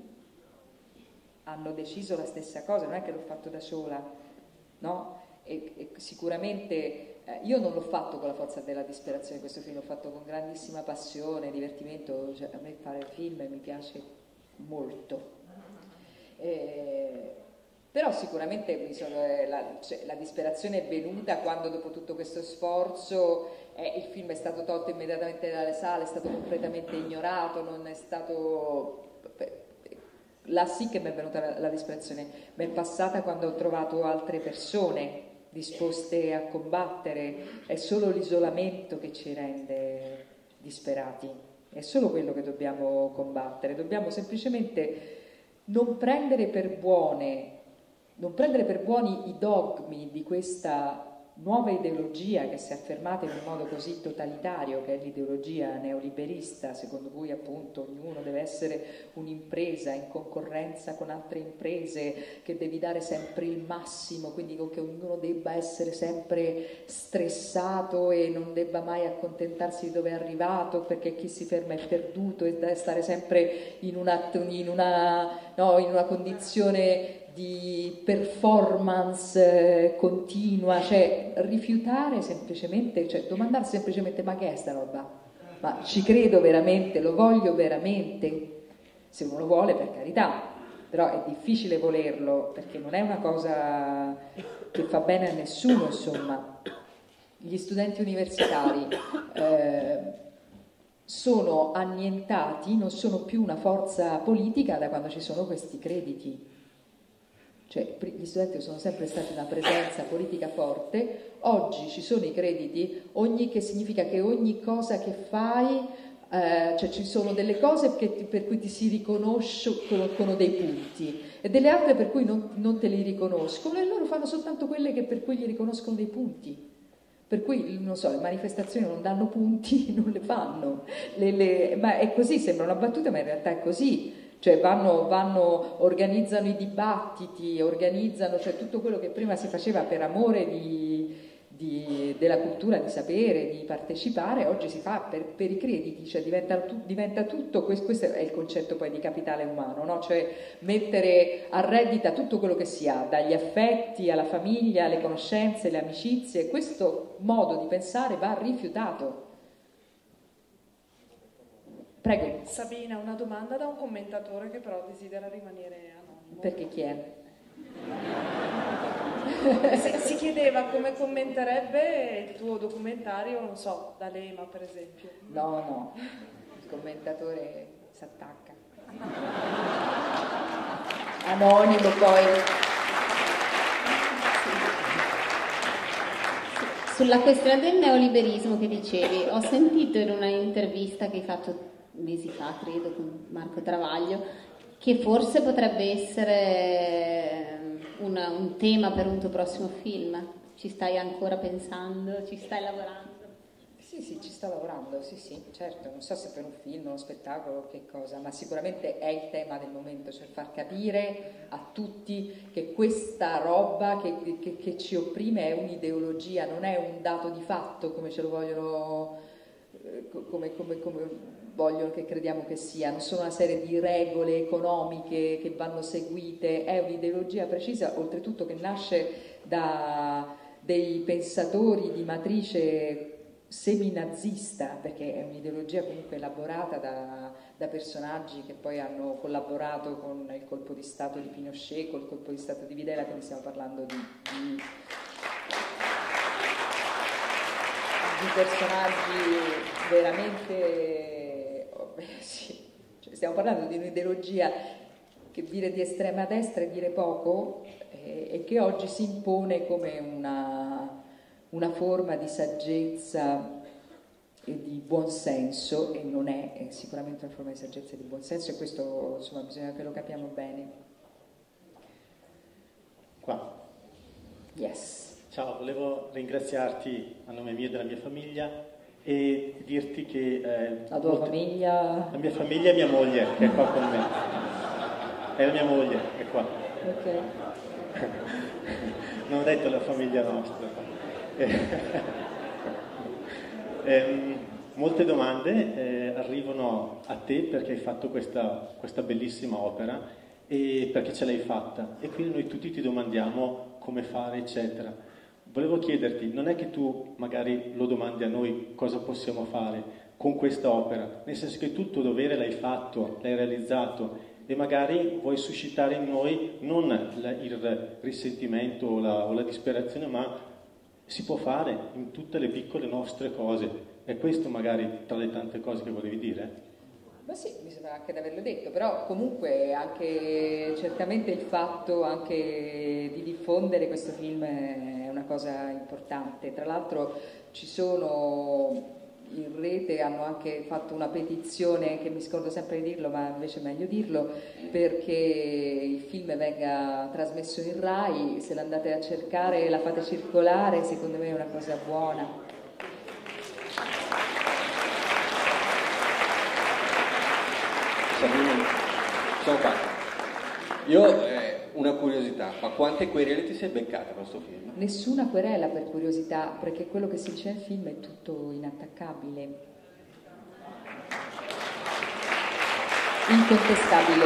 hanno deciso la stessa cosa, non è che l'ho fatto da sola, no? E, e sicuramente eh, io non l'ho fatto con la forza della disperazione, questo film l'ho fatto con grandissima passione, divertimento, cioè, a me fare film mi piace molto, eh, però sicuramente mi sono, eh, la, cioè, la disperazione è venuta quando dopo tutto questo sforzo eh, il film è stato tolto immediatamente dalle sale, è stato completamente ignorato, non è stato... Là sì che mi è venuta la, la disperazione, mi è passata quando ho trovato altre persone disposte a combattere, è solo l'isolamento che ci rende disperati, è solo quello che dobbiamo combattere, dobbiamo semplicemente non prendere per buone, non prendere per buoni i dogmi di questa nuova ideologia che si è affermata in un modo così totalitario, che è l'ideologia neoliberista, secondo cui appunto ognuno deve essere un'impresa in concorrenza con altre imprese, che devi dare sempre il massimo, quindi che ognuno debba essere sempre stressato e non debba mai accontentarsi di dove è arrivato, perché chi si ferma è perduto e deve stare sempre in una, in una, no, in una condizione di performance continua, cioè rifiutare semplicemente, cioè domandarsi semplicemente ma che è sta roba? Ma ci credo veramente, lo voglio veramente? Se uno lo vuole, per carità, però è difficile volerlo, perché non è una cosa che fa bene a nessuno, insomma. Gli studenti universitari eh, sono annientati, non sono più una forza politica da quando ci sono questi crediti. Cioè, gli studenti sono sempre stati una presenza politica forte, oggi ci sono i crediti, ogni, che significa che ogni cosa che fai, eh, cioè ci sono delle cose che, per cui ti si riconoscono dei punti e delle altre per cui non, non te li riconoscono, e loro fanno soltanto quelle che per cui gli riconoscono dei punti. Per cui, non so, le manifestazioni non danno punti, non le fanno. Le, le, ma è così, sembra una battuta, ma in realtà è così. Cioè vanno, vanno, organizzano i dibattiti, organizzano, cioè tutto quello che prima si faceva per amore di, di, della cultura, di sapere, di partecipare, oggi si fa per, per i crediti, cioè diventa, diventa tutto, questo, questo è il concetto poi di capitale umano, no? Cioè mettere a reddita tutto quello che si ha, dagli affetti alla famiglia, alle conoscenze, le amicizie. Questo modo di pensare va rifiutato. Prego. Sabina, una domanda da un commentatore che però desidera rimanere anonimo. Perché chi è? Si, si chiedeva come commenterebbe il tuo documentario, non so, D'Alema per esempio. No, no, il commentatore si attacca. Anonimo poi. Sulla questione del neoliberismo che dicevi, ho sentito in una intervista che hai fatto mesi fa, credo, con Marco Travaglio, che forse potrebbe essere una, un tema per un tuo prossimo film. Ci stai ancora pensando? Ci stai lavorando? Sì, sì, ci sto lavorando, sì, sì, certo. Non so se per un film, uno spettacolo, che cosa, ma sicuramente è il tema del momento, cioè far capire a tutti che questa roba che, che, che ci opprime è un'ideologia, non è un dato di fatto come ce lo vogliono, come, come, come vogliono che crediamo che sia, non sono una serie di regole economiche che vanno seguite, è un'ideologia precisa, oltretutto che nasce da dei pensatori di matrice seminazista, perché è un'ideologia comunque elaborata da, da personaggi che poi hanno collaborato con il colpo di Stato di Pinochet, col colpo di Stato di Videla, quindi stiamo parlando di, di, di personaggi veramente... Sì, cioè stiamo parlando di un'ideologia che dire di estrema destra è dire poco eh, e che oggi si impone come una, una forma di saggezza e di buonsenso, e non è, è sicuramente una forma di saggezza e di buonsenso, e questo insomma bisogna che lo capiamo bene. Qua. Yes. Ciao, volevo ringraziarti a nome mio e della mia famiglia e dirti che... Eh, la tua molto... famiglia? La mia famiglia e mia moglie, che è qua con me. È la mia moglie, è qua. Ok. Non ho detto la famiglia nostra. eh, molte domande eh, arrivano a te perché hai fatto questa, questa bellissima opera e perché ce l'hai fatta. E quindi noi tutti ti domandiamo come fare, eccetera. Volevo chiederti, non è che tu magari lo domandi a noi cosa possiamo fare con questa opera, nel senso che tu il tuo dovere l'hai fatto, l'hai realizzato e magari vuoi suscitare in noi non la, il risentimento o la, o la disperazione, ma si può fare in tutte le piccole nostre cose. È questo magari tra le tante cose che volevi dire? Ma sì, mi sembra anche di averlo detto, però comunque anche certamente il fatto anche di diffondere questo film è una cosa importante. Tra l'altro ci sono in rete, hanno anche fatto una petizione, che mi scordo sempre di dirlo ma invece è meglio dirlo, perché il film venga trasmesso in Rai. Se l'andate a cercare e la fate circolare, secondo me è una cosa buona. Sabina, sono qua. Io eh, una curiosità, ma quante querele ti sei beccata con questo film? Nessuna querela, per curiosità, perché quello che si dice nel film è tutto inattaccabile, incontestabile.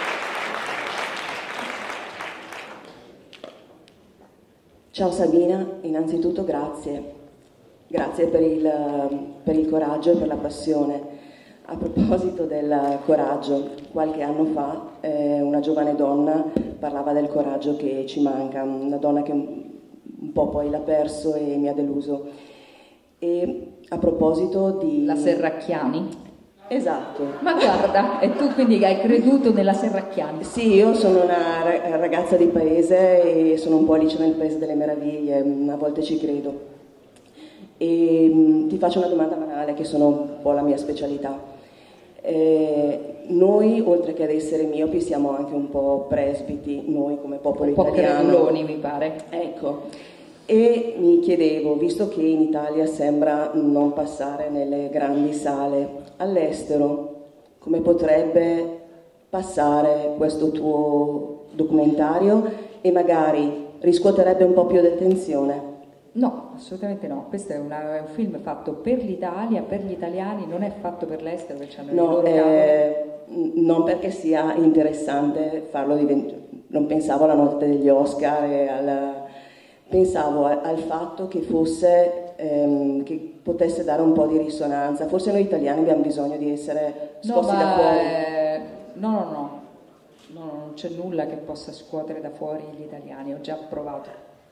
Ciao Sabina, innanzitutto grazie, grazie per il, per il coraggio e per la passione. A proposito del coraggio, qualche anno fa eh, una giovane donna parlava del coraggio che ci manca, una donna che un po' poi l'ha perso e mi ha deluso. E a proposito di... La Serracchiani? Esatto. Ma guarda, e tu quindi hai creduto nella Serracchiani? Sì, io sono una ragazza di paese e sono un po' Alice nel Paese delle Meraviglie, a volte ci credo. E mh, ti faccio una domanda banale che sono un po' la mia specialità. Eh, noi, oltre che ad essere miopi, siamo anche un po' presbiti, noi come popolo un po' italiano. creduloni, mi pare. Ecco. E mi chiedevo, visto che in Italia sembra non passare nelle grandi sale, all'estero come potrebbe passare questo tuo documentario e magari riscuoterebbe un po' più di attenzione? No, assolutamente no. Questo è, una, è un film fatto per l'Italia, per gli italiani, non è fatto per l'estero che hanno no, il loro eh, non perché sia interessante farlo diventare. Non pensavo alla notte degli Oscar e alla... Pensavo al fatto che fosse, ehm, che potesse dare un po' di risonanza. Forse noi italiani abbiamo bisogno di essere scossi no, da ma, fuori. Eh, no, no, no, no, non c'è nulla che possa scuotere da fuori gli italiani, ho già provato.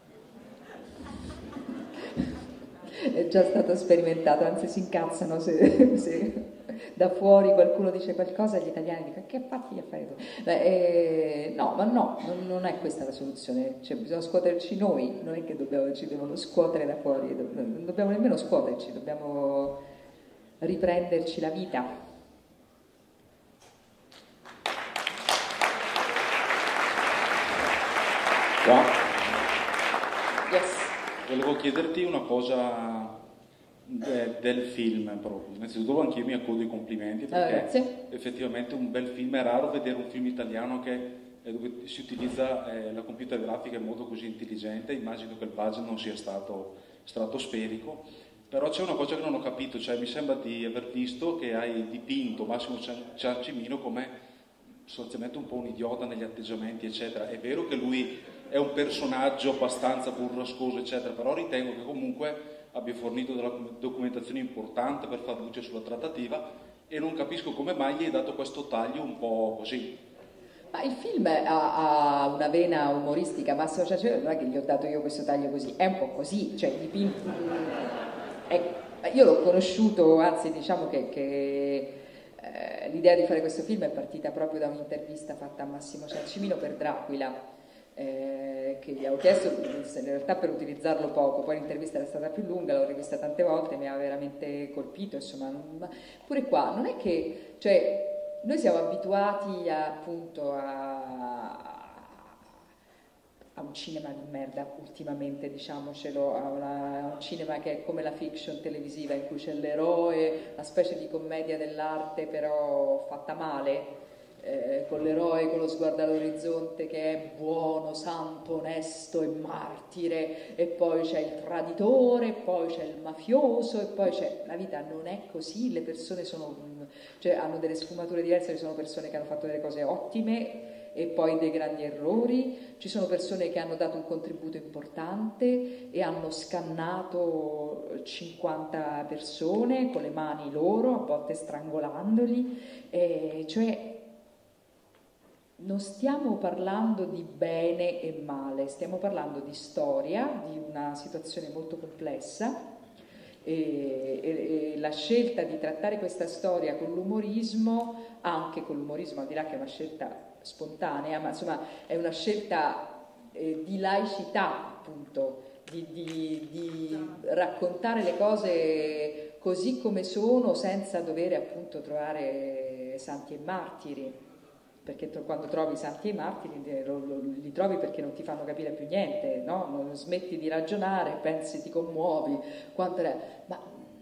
È già stato sperimentato, anzi si incazzano se, se da fuori qualcuno dice qualcosa e gli italiani dicono che fatti a fare tu? Beh, eh, no, ma no, non, non è questa la soluzione, cioè, bisogna scuoterci noi, non è che dobbiamo, ci devono scuotere da fuori, non dobbiamo nemmeno scuoterci, dobbiamo riprenderci la vita. Qua. Yes. Volevo chiederti una cosa de, del film proprio. Innanzitutto anch'io mi accodo i complimenti perché eh, effettivamente un bel film, è raro vedere un film italiano che, eh, dove si utilizza eh, la computer grafica in modo così intelligente. Immagino che il budget non sia stato stratosferico, però c'è una cosa che non ho capito, cioè mi sembra di aver visto che hai dipinto Massimo Ciancimino come sostanzialmente un po' un idiota negli atteggiamenti eccetera. È vero che lui è un personaggio abbastanza burrascoso eccetera, però ritengo che comunque abbia fornito della documentazione importante per far luce sulla trattativa e non capisco come mai gli hai dato questo taglio un po' così. Ma il film ha, ha una vena umoristica, Massimo Ciancimino non è che gli ho dato io questo taglio così, è un po' così, cioè dipinto, è, io l'ho conosciuto, anzi diciamo che, che eh, l'idea di fare questo film è partita proprio da un'intervista fatta a Massimo Ciancimino per Dracula. Eh, che gli avevo chiesto in realtà per utilizzarlo poco, poi l'intervista era stata più lunga, l'ho rivista tante volte, mi ha veramente colpito, insomma, ma pure qua non è che, cioè, noi siamo abituati a, appunto a, a un cinema di merda ultimamente, diciamocelo, a, una, a un cinema che è come la fiction televisiva in cui c'è l'eroe, una specie di commedia dell'arte però fatta male. Eh, con l'eroe con lo sguardo all'orizzonte che è buono, santo, onesto e martire, e poi c'è il traditore, e poi c'è il mafioso, e poi c'è... La vita non è così, le persone sono, cioè, hanno delle sfumature diverse, ci sono persone che hanno fatto delle cose ottime e poi dei grandi errori, ci sono persone che hanno dato un contributo importante e hanno scannato cinquanta persone con le mani loro, a volte strangolandoli, e cioè non stiamo parlando di bene e male, stiamo parlando di storia, di una situazione molto complessa e, e, e la scelta di trattare questa storia con l'umorismo, anche con l'umorismo, al di là che è una scelta spontanea, ma insomma è una scelta eh, di laicità, appunto, di, di, di raccontare le cose così come sono senza dover appunto trovare santi e martiri. Perché quando trovi santi e martiri li trovi perché non ti fanno capire più niente, no? Non smetti di ragionare, pensi, ti commuovi, quanto è... ma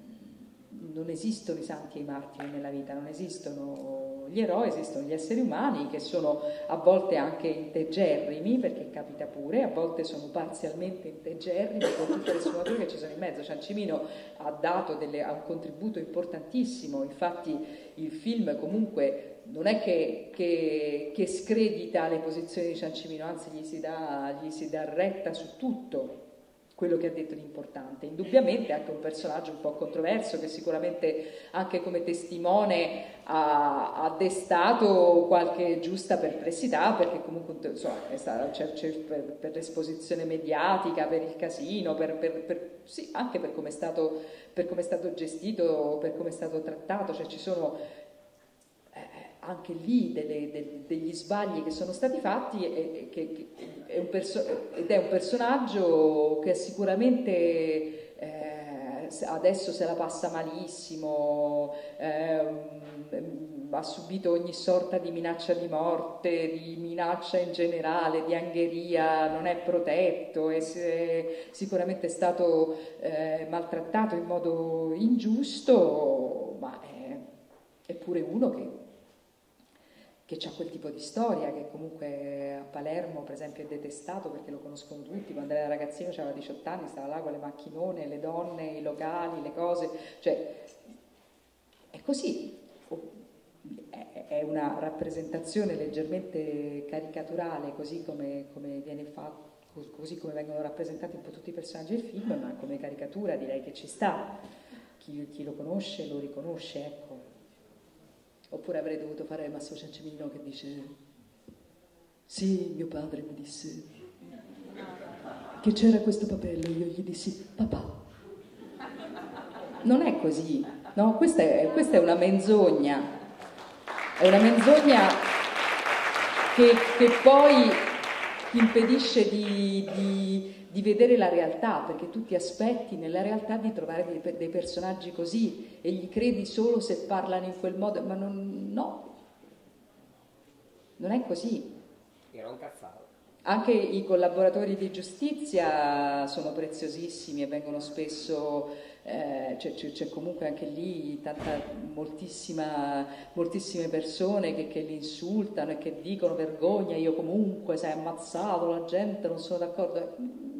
non esistono i santi e i martiri nella vita, non esistono gli eroi, esistono gli esseri umani che sono a volte anche integerrimi, perché capita pure, a volte sono parzialmente integerrimi con tutte le sfumature che ci sono in mezzo. Ciancimino ha dato delle, ha un contributo importantissimo, infatti il film comunque non è che, che, che scredita le posizioni di Ciancimino, anzi gli si dà, gli si dà retta su tutto. quello che ha detto di importante. Indubbiamente anche un personaggio un po' controverso che sicuramente anche come testimone ha, ha destato qualche giusta perplessità, perché comunque insomma, è stato, cioè, cioè, per, per l'esposizione mediatica, per il casino, per, per, per, sì, anche per come è stato, per come è stato gestito, per come è stato trattato, cioè ci sono anche lì delle, de, degli sbagli che sono stati fatti e, che, che è un perso- ed è un personaggio che sicuramente eh, adesso se la passa malissimo, eh, ha subito ogni sorta di minaccia di morte, di minaccia in generale, di angheria, non è protetto, è, è sicuramente stato eh, maltrattato in modo ingiusto, ma è, è pure uno che che ha quel tipo di storia, che comunque a Palermo per esempio è detestato perché lo conoscono tutti, quando era ragazzino aveva diciotto anni, stava là con le macchinone, le donne, i locali, le cose, cioè è così, è una rappresentazione leggermente caricaturale, così come, come viene fatto, così come vengono rappresentati un po' tutti i personaggi del film, ma come caricatura direi che ci sta, chi, chi lo conosce lo riconosce, ecco. Oppure avrei dovuto fare Massimo Ciancimino che dice: sì, mio padre mi disse che c'era questo papello, io gli dissi papà. Non è così, no? Questa è, questa è una menzogna, è una menzogna che, che poi ti impedisce di, di, di vedere la realtà, perché tu ti aspetti nella realtà di trovare dei, dei personaggi così e gli credi solo se parlano in quel modo, ma non, no, non è così. Era un cazzaro. Anche i collaboratori di giustizia sono preziosissimi e vengono spesso, eh, c'è, c'è, c'è comunque anche lì tanta, moltissima, moltissime persone che, che li insultano e che dicono vergogna, io comunque sei ammazzato, la gente non sono d'accordo.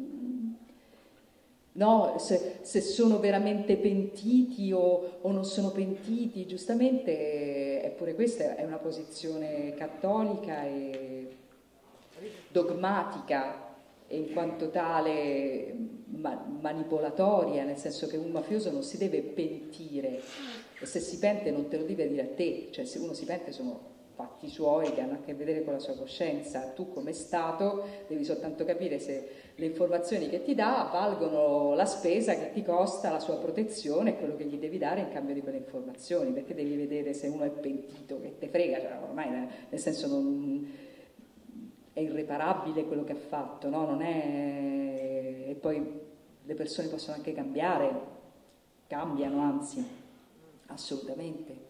No, se, se sono veramente pentiti o, o non sono pentiti, giustamente, eppure questa è una posizione cattolica e dogmatica e in quanto tale ma, manipolatoria, nel senso che un mafioso non si deve pentire e se si pente non te lo deve dire a te, cioè se uno si pente sono fatti suoi che hanno a che vedere con la sua coscienza, tu come Stato devi soltanto capire se le informazioni che ti dà valgono la spesa che ti costa la sua protezione e quello che gli devi dare in cambio di quelle informazioni, perché devi vedere se uno è pentito, che te frega, cioè, ormai nel senso non è irreparabile quello che ha fatto, no? Non è... e poi le persone possono anche cambiare, cambiano anzi, assolutamente.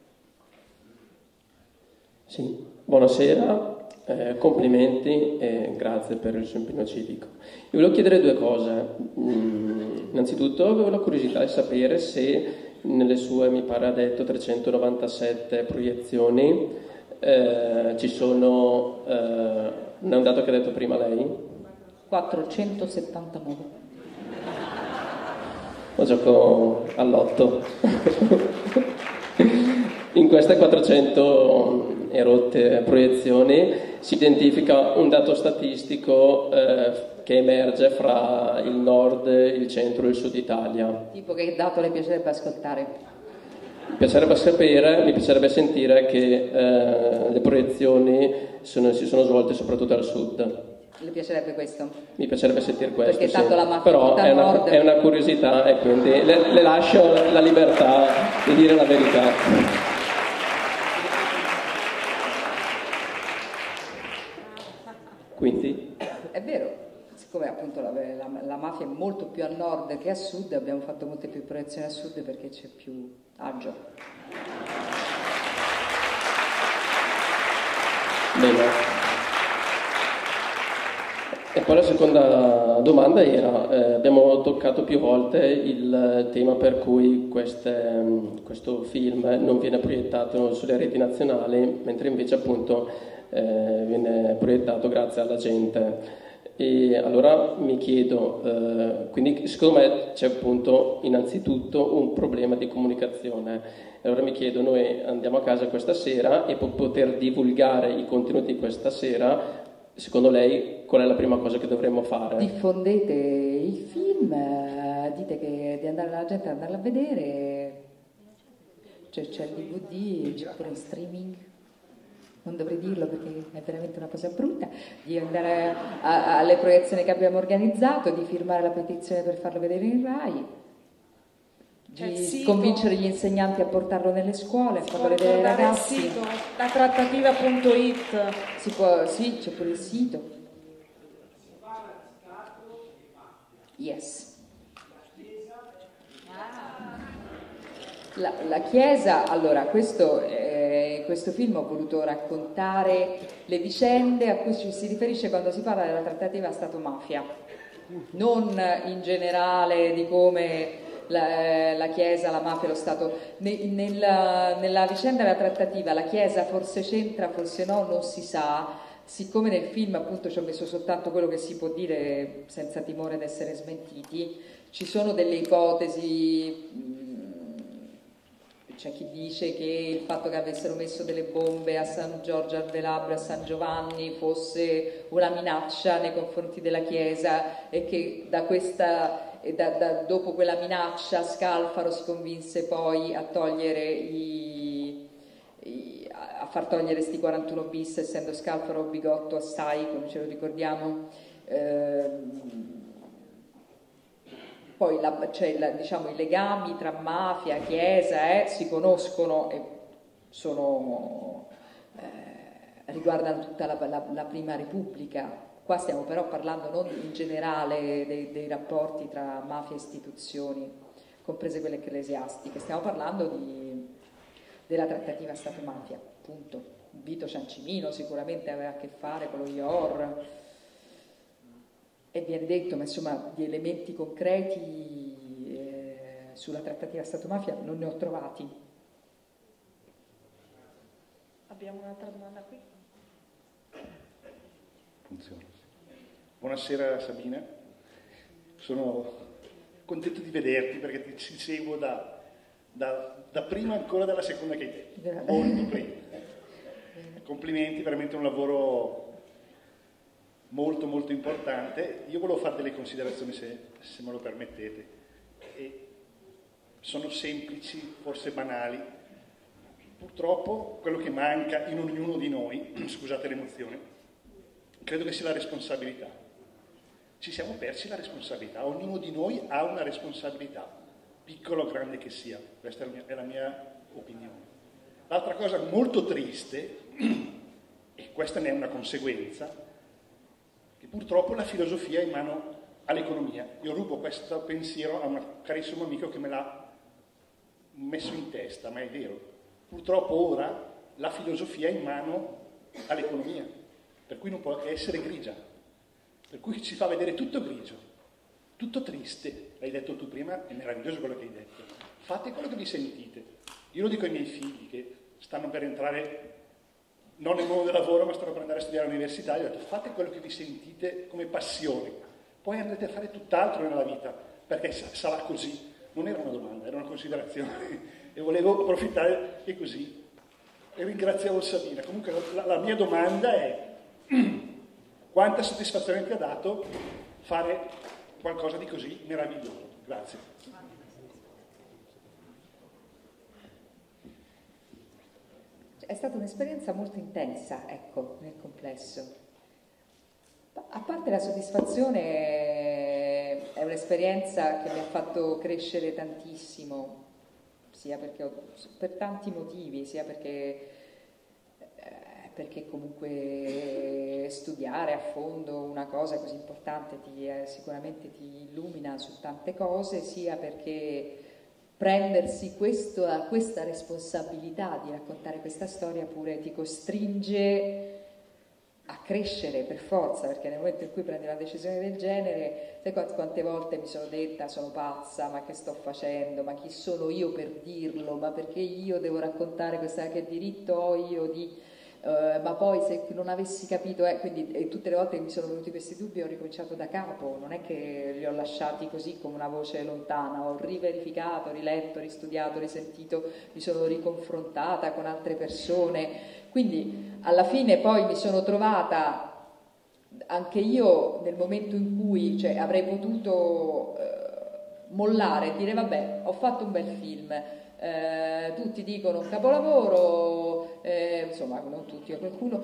Sì, buonasera, eh, complimenti e grazie per il suo impegno civico. Io volevo chiedere due cose. Mm, innanzitutto avevo la curiosità di sapere se nelle sue, mi pare ha detto, trecentonovantasette proiezioni eh, ci sono, eh, non è un dato che ha detto prima lei? quattrocentosettantanove. Ho gioco all'otto. In queste quattrocento erotte proiezioni si identifica un dato statistico eh, che emerge fra il nord, il centro e il sud Italia. Tipo che dato le piacerebbe ascoltare? Mi piacerebbe sapere, mi piacerebbe sentire che eh, le proiezioni sono, si sono svolte soprattutto al sud. Le piacerebbe questo? Mi piacerebbe sentire questo, perché tanto sì. la mafia Però è una, nord. è una curiosità e quindi le, le lascio la libertà di dire la verità. Quindi? È vero, siccome appunto la, la, la mafia è molto più a nord che a sud, abbiamo fatto molte più proiezioni a sud perché c'è più agio. Bene. E poi la seconda domanda era, eh, abbiamo toccato più volte il tema per cui queste, questo film non viene proiettato sulle reti nazionali, mentre invece appunto eh, viene proiettato grazie alla gente. E allora mi chiedo, eh, quindi secondo me c'è appunto innanzitutto un problema di comunicazione. E allora mi chiedo, noi andiamo a casa questa sera e per poter divulgare i contenuti di questa sera secondo lei qual è la prima cosa che dovremmo fare? Diffondete il film, eh, dite che di andare alla gente ad andarla a vedere, cioè, c'è il D V D, c'è pure in streaming, non dovrei dirlo perché è veramente una cosa brutta, di andare a, a, alle proiezioni che abbiamo organizzato, di firmare la petizione per farlo vedere in Rai, di convincere gli insegnanti a portarlo nelle scuole, a farlo vedere ai ragazzi. Il sito, la trattativa punto it. Si può, sì, c'è pure il sito. Yes. La, la Chiesa, allora, questo, eh, questo film ho voluto raccontare le vicende a cui ci si riferisce quando si parla della trattativa Stato-mafia, non in generale di come La, la Chiesa, la mafia, lo Stato. Ne, nella, nella vicenda della trattativa la Chiesa forse c'entra, forse no, non si sa. Siccome nel film appunto ci ho messo soltanto quello che si può dire senza timore di essere smentiti, ci sono delle ipotesi. C'è chi dice che il fatto che avessero messo delle bombe a San Giorgio al Velabro e a San Giovanni fosse una minaccia nei confronti della Chiesa e che da questa e da, da, dopo quella minaccia Scalfaro si convinse poi a togliere i, i, a far togliere sti quarantuno bis, essendo Scalfaro bigotto assai, come ce lo ricordiamo. Ehm, poi la, cioè, la, diciamo, i legami tra mafia e Chiesa eh, si conoscono e sono, eh, riguardano tutta la, la, la Prima Repubblica. Qua stiamo però parlando non in generale dei, dei rapporti tra mafia e istituzioni, comprese quelle ecclesiastiche, stiamo parlando di, della trattativa Stato-mafia, punto. Vito Ciancimino sicuramente aveva a che fare con lo I O R e viene detto, ma insomma di elementi concreti eh, sulla trattativa Stato-mafia non ne ho trovati. Abbiamo un'altra domanda qui. Funziona. Buonasera Sabina, sono contento di vederti perché ti ci seguo da, da, da prima ancora della seconda che hai detto, molto prima. Complimenti, veramente un lavoro molto molto importante. Io volevo fare delle considerazioni se, se me lo permettete, e sono semplici, forse banali. Purtroppo quello che manca in ognuno di noi, scusate l'emozione, credo che sia la responsabilità. Ci siamo persi la responsabilità, ognuno di noi ha una responsabilità, piccola o grande che sia, questa è la mia, è la mia opinione. L'altra cosa molto triste, e questa ne è una conseguenza, che purtroppo la filosofia è in mano all'economia. Io rubo questo pensiero a un carissimo amico che me l'ha messo in testa, ma è vero. Purtroppo ora la filosofia è in mano all'economia, per cui non può che essere grigia. Per cui ci fa vedere tutto grigio, tutto triste. L'hai detto tu prima, è meraviglioso quello che hai detto. Fate quello che vi sentite. Io lo dico ai miei figli che stanno per entrare, non nel mondo del lavoro, ma stanno per andare a studiare all'università. Io ho detto, fate quello che vi sentite come passione. Poi andrete a fare tutt'altro nella vita, perché sarà così. Non era una domanda, era una considerazione. E volevo approfittare che così. E ringraziavo Sabina. Comunque la, la mia domanda è... quanta soddisfazione ti ha dato fare qualcosa di così meraviglioso? Grazie. È stata un'esperienza molto intensa, ecco, nel complesso. A parte la soddisfazione, è un'esperienza che mi ha fatto crescere tantissimo, sia perché ho, per tanti motivi, sia perché perché comunque studiare a fondo una cosa così importante ti, eh, sicuramente ti illumina su tante cose, sia perché prendersi questo, questa responsabilità di raccontare questa storia pure ti costringe a crescere per forza, perché nel momento in cui prendi una decisione del genere, sai quante volte mi sono detta sono pazza, ma che sto facendo, ma chi sono io per dirlo, ma perché io devo raccontare questa, che diritto ho io di... Uh, ma poi se non avessi capito, eh, quindi e tutte le volte che mi sono venuti questi dubbi ho ricominciato da capo, non è che li ho lasciati così come una voce lontana, ho riverificato, riletto, ristudiato, risentito, mi sono riconfrontata con altre persone, quindi alla fine poi mi sono trovata anche io nel momento in cui, cioè, avrei potuto eh, mollare e dire vabbè, ho fatto un bel film, eh, tutti dicono un capolavoro, eh, insomma non tutti, qualcuno,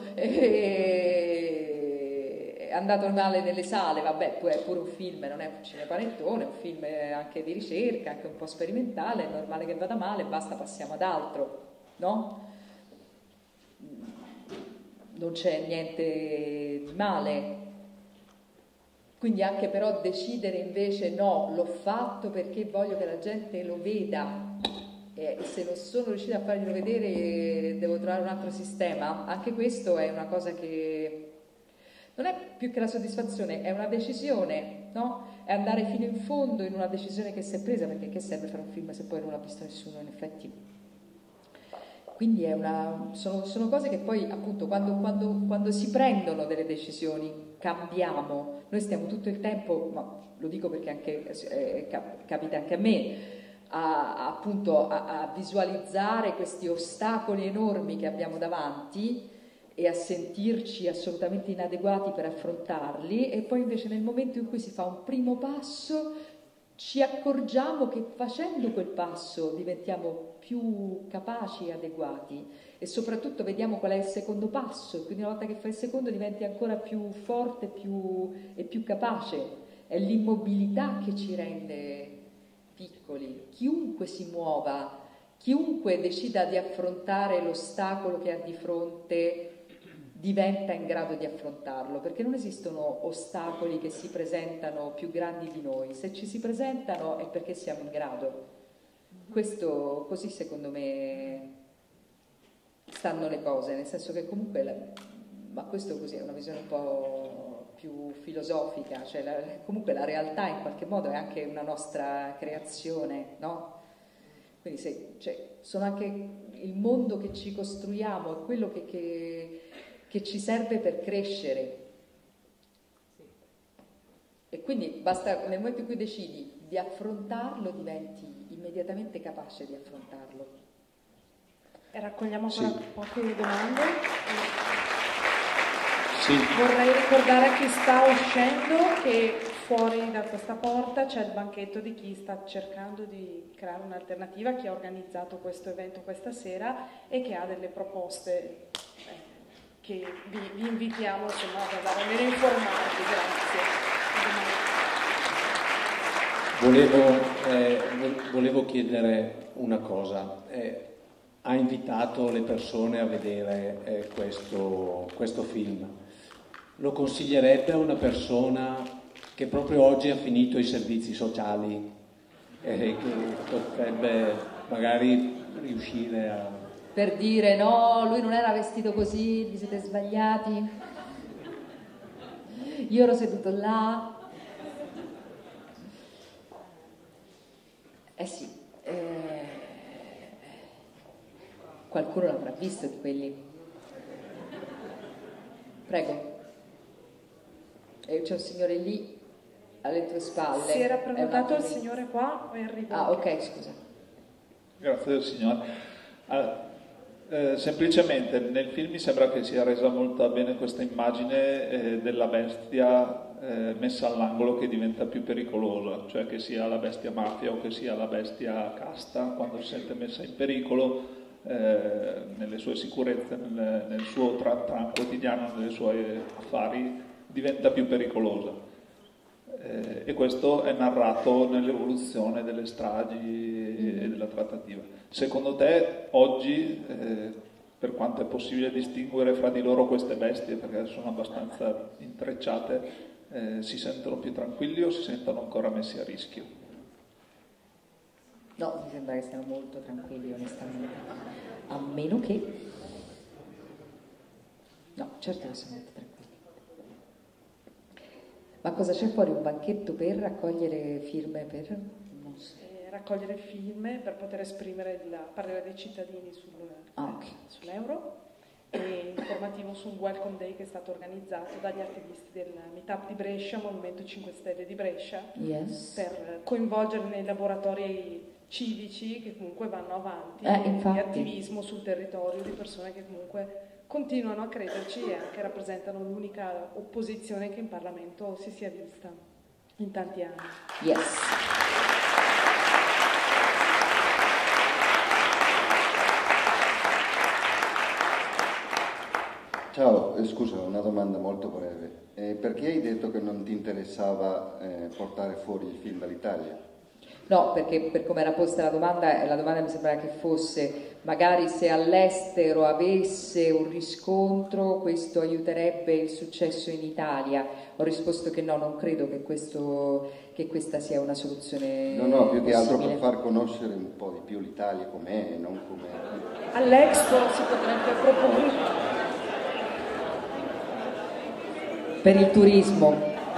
eh, è andato male nelle sale, vabbè, poi è pure un film, non è un cinepanettone, è un film anche di ricerca, anche un po' sperimentale, è normale che vada male, basta, passiamo ad altro, no? Non c'è niente di male. Quindi anche però decidere invece no, l'ho fatto perché voglio che la gente lo veda e se non sono riuscita a farglielo vedere devo trovare un altro sistema, anche questo è una cosa che non è più che la soddisfazione, è una decisione, no? È andare fino in fondo in una decisione che si è presa, perché che serve fare un film se poi non l'ha visto nessuno in effetti. Quindi è una, sono, sono cose che poi appunto quando, quando, quando si prendono delle decisioni cambiamo, noi stiamo tutto il tempo, ma lo dico perché anche, eh, cap- capita anche a me, a, appunto a, a visualizzare questi ostacoli enormi che abbiamo davanti e a sentirci assolutamente inadeguati per affrontarli e poi invece nel momento in cui si fa un primo passo ci accorgiamo che facendo quel passo diventiamo più capaci e adeguati e soprattutto vediamo qual è il secondo passo, quindi una volta che fai il secondo diventi ancora più forte più, e più capace. È l'immobilità che ci rende piccoli. Chiunque si muova, chiunque decida di affrontare l'ostacolo che ha di fronte diventa in grado di affrontarlo, perché non esistono ostacoli che si presentano più grandi di noi, se ci si presentano è perché siamo in grado. Questo, così secondo me stanno le cose, nel senso che comunque, la, ma questo così è una visione un po' più filosofica, cioè la, comunque la realtà in qualche modo è anche una nostra creazione, no? Quindi se, cioè, sono anche il mondo che ci costruiamo, è quello che, che che ci serve per crescere e quindi basta nel momento in cui decidi di affrontarlo diventi immediatamente capace di affrontarlo. E raccogliamo ancora sì. poche domande. Sì. Vorrei ricordare a chi sta uscendo che fuori da questa porta c'è il banchetto di chi sta cercando di creare un'alternativa, chi ha organizzato questo evento questa sera e che ha delle proposte che vi, vi invitiamo insomma, ad andare a meno informati. Grazie. Volevo, eh, volevo chiedere una cosa. Eh, ha invitato le persone a vedere eh, questo, questo film. Lo consiglierebbe a una persona che proprio oggi ha finito i servizi sociali e eh, che potrebbe magari riuscire a... Per dire no, lui non era vestito così, vi siete sbagliati, io ero seduto là. Eh sì, eh, qualcuno l'avrà visto di quelli. Prego. E c'è un signore lì alle tue spalle. Si era prenotato il signore qua o è arrivato? Ah, ok, scusa. Grazie del signore. Ah, Eh, semplicemente nel film mi sembra che sia resa molto bene questa immagine eh, della bestia eh, messa all'angolo che diventa più pericolosa, cioè che sia la bestia mafia o che sia la bestia casta, quando si sente messa in pericolo eh, nelle sue sicurezze, nel, nel suo tran tran quotidiano, nei suoi affari, diventa più pericolosa. Eh, e questo è narrato nell'evoluzione delle stragi e della trattativa. Secondo te oggi, eh, per quanto è possibile distinguere fra di loro queste bestie, perché sono abbastanza intrecciate, eh, si sentono più tranquilli o si sentono ancora messi a rischio? No, mi sembra che siano molto tranquilli onestamente, a meno che... No, certo che sono molto tranquilli. Ma cosa c'è fuori? Un banchetto per raccogliere firme per... Non so. Eh, raccogliere firme per poter esprimere il parere dei cittadini sul, ah, okay. sull'euro e informativo su un Welcome Day che è stato organizzato dagli attivisti del Meetup di Brescia, Movimento cinque Stelle di Brescia, yes. per coinvolgere nei laboratori civici che comunque vanno avanti eh, di attivismo sul territorio di persone che comunque continuano a crederci e anche rappresentano l'unica opposizione che in Parlamento si sia vista in tanti anni. Yes. Ciao, eh, scusa, una domanda molto breve. Eh, perché hai detto che non ti interessava eh, portare fuori il film dall'Italia? No, perché per come era posta la domanda, la domanda mi sembrava che fosse magari se all'estero avesse un riscontro questo aiuterebbe il successo in Italia. Ho risposto che no, non credo che, questo, che questa sia una soluzione No, no, più che altro possibile. per far conoscere un po' di più l'Italia com'è e non com'è. All'Expo si potrebbe proporre. Per il turismo.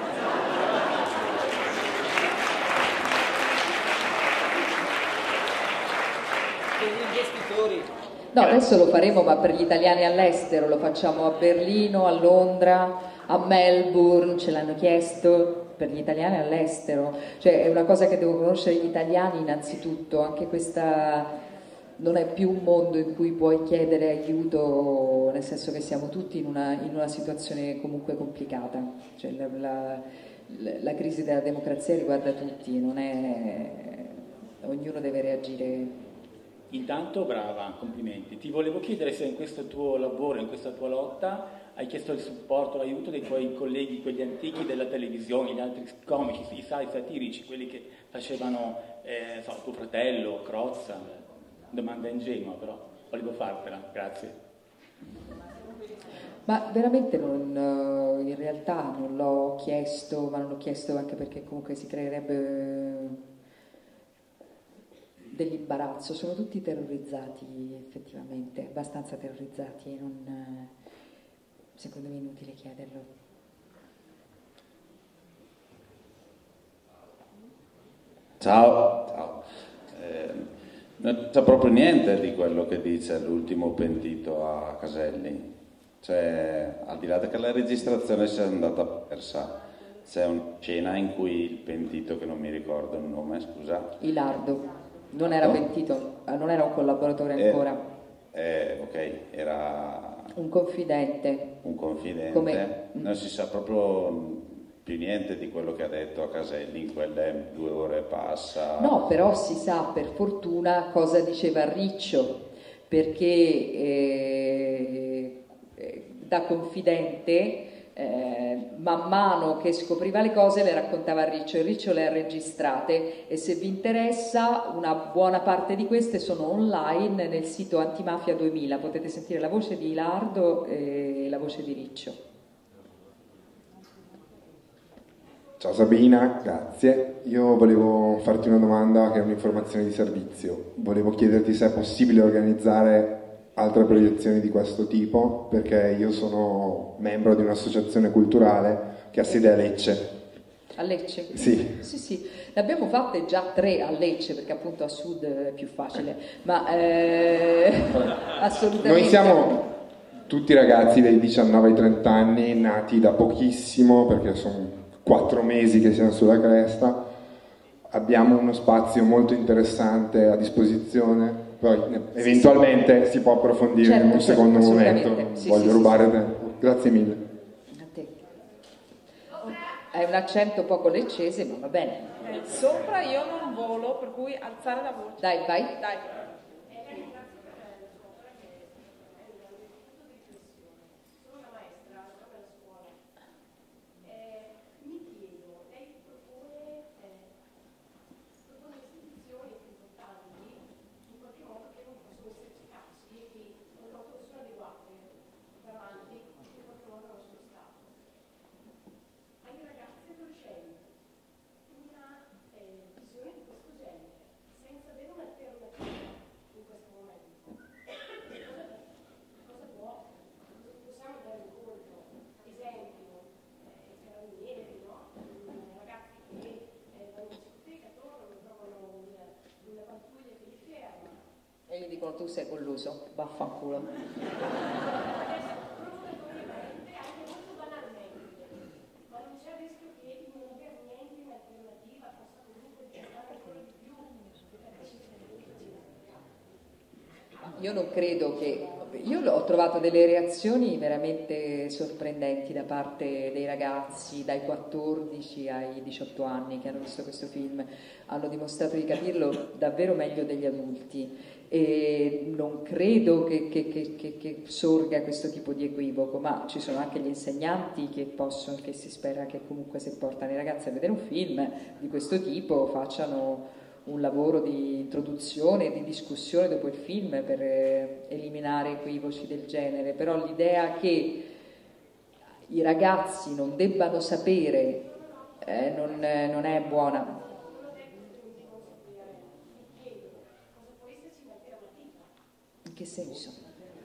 Per gli investitori. No, adesso lo faremo, ma per gli italiani all'estero, lo facciamo a Berlino, a Londra, a Melbourne, ce l'hanno chiesto, per gli italiani all'estero. Cioè è una cosa che devo conoscere gli italiani innanzitutto, anche questa non è più un mondo in cui puoi chiedere aiuto, nel senso che siamo tutti in una, in una situazione comunque complicata. Cioè la, la, la crisi della democrazia riguarda tutti, non è, ognuno deve reagire. Intanto brava, complimenti. Ti volevo chiedere se in questo tuo lavoro, in questa tua lotta, hai chiesto il supporto, l'aiuto dei tuoi colleghi, quelli antichi della televisione, gli altri comici, i satirici, quelli che facevano, eh, so, tuo fratello, Crozza. Domanda ingenua, però volevo fartela, grazie. Ma veramente non, in realtà non l'ho chiesto, ma non l'ho chiesto anche perché comunque si creerebbe dell'imbarazzo. Sono tutti terrorizzati, effettivamente, abbastanza terrorizzati, non, secondo me è inutile chiederlo. Ciao, ciao. Eh, non c'è proprio niente di quello che dice l'ultimo pentito a Caselli. Cioè, al di là che la registrazione sia andata persa, c'è una scena in cui il pentito, che non mi ricordo il nome, scusa. Ilardo, non era pentito, non era un collaboratore ancora. Eh, eh, ok, era un confidente. Un confidente. Come... Non si sa proprio più niente di quello che ha detto a Caselli in quelle due ore e passa. No, però si sa per fortuna cosa diceva Riccio, perché eh, da confidente eh, man mano che scopriva le cose le raccontava a Riccio e Riccio le ha registrate, e se vi interessa una buona parte di queste sono online nel sito Antimafia duemila, potete sentire la voce di Ilardo e la voce di Riccio. Ciao Sabina, grazie. Io volevo farti una domanda che è un'informazione di servizio. Volevo chiederti se è possibile organizzare altre proiezioni di questo tipo, perché io sono membro di un'associazione culturale che ha sede a Lecce. A Lecce? Sì. Sì, sì. Ne abbiamo fatte già tre a Lecce, perché appunto a sud è più facile, ma eh, assolutamente. Noi siamo tutti ragazzi dai diciannove ai trenta anni, nati da pochissimo, perché sono quattro mesi che siamo sulla cresta, abbiamo uno spazio molto interessante a disposizione, poi eventualmente sì, si può approfondire certo, in un certo, secondo momento, sì, voglio sì, rubare sì, tempo. Sì. Grazie mille. A te. Hai un accento poco leccese, ma va bene. Eh, sopra io non volo, per cui alzare la voce. Dai, vai. Dai. E gli dicono tu sei colluso, vaffanculo. Io non credo che, io ho trovato delle reazioni veramente sorprendenti da parte dei ragazzi dai quattordici ai diciotto anni che hanno visto questo film, hanno dimostrato di capirlo davvero meglio degli adulti e non credo che, che, che, che, che sorga questo tipo di equivoco, ma ci sono anche gli insegnanti che possono, che si spera che comunque se portano i ragazzi a vedere un film di questo tipo facciano un lavoro di introduzione, di discussione dopo il film per eh, eliminare equivoci del genere, però l'idea che i ragazzi non debbano sapere eh, non, eh, non è buona. In che senso?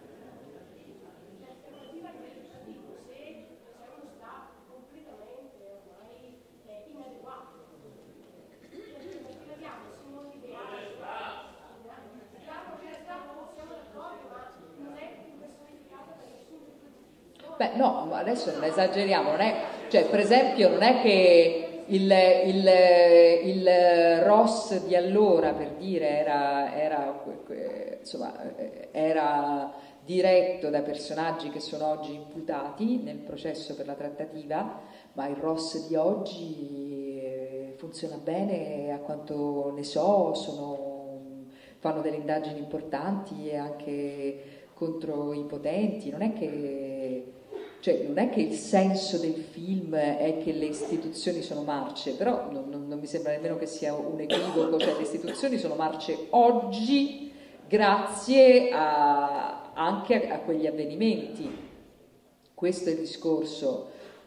Beh, no, ma adesso non esageriamo, non è, cioè, per esempio, non è che il, il, il Ross di allora, per dire, era, era, insomma, era diretto da personaggi che sono oggi imputati nel processo per la trattativa, ma il Ross di oggi funziona bene, a quanto ne so, sono, fanno delle indagini importanti e anche contro i potenti, non è che... Cioè, non è che il senso del film è che le istituzioni sono marce, però non, non, non mi sembra nemmeno che sia un equivoco, cioè le istituzioni sono marce oggi grazie a, anche a, a quegli avvenimenti. Questo è il discorso,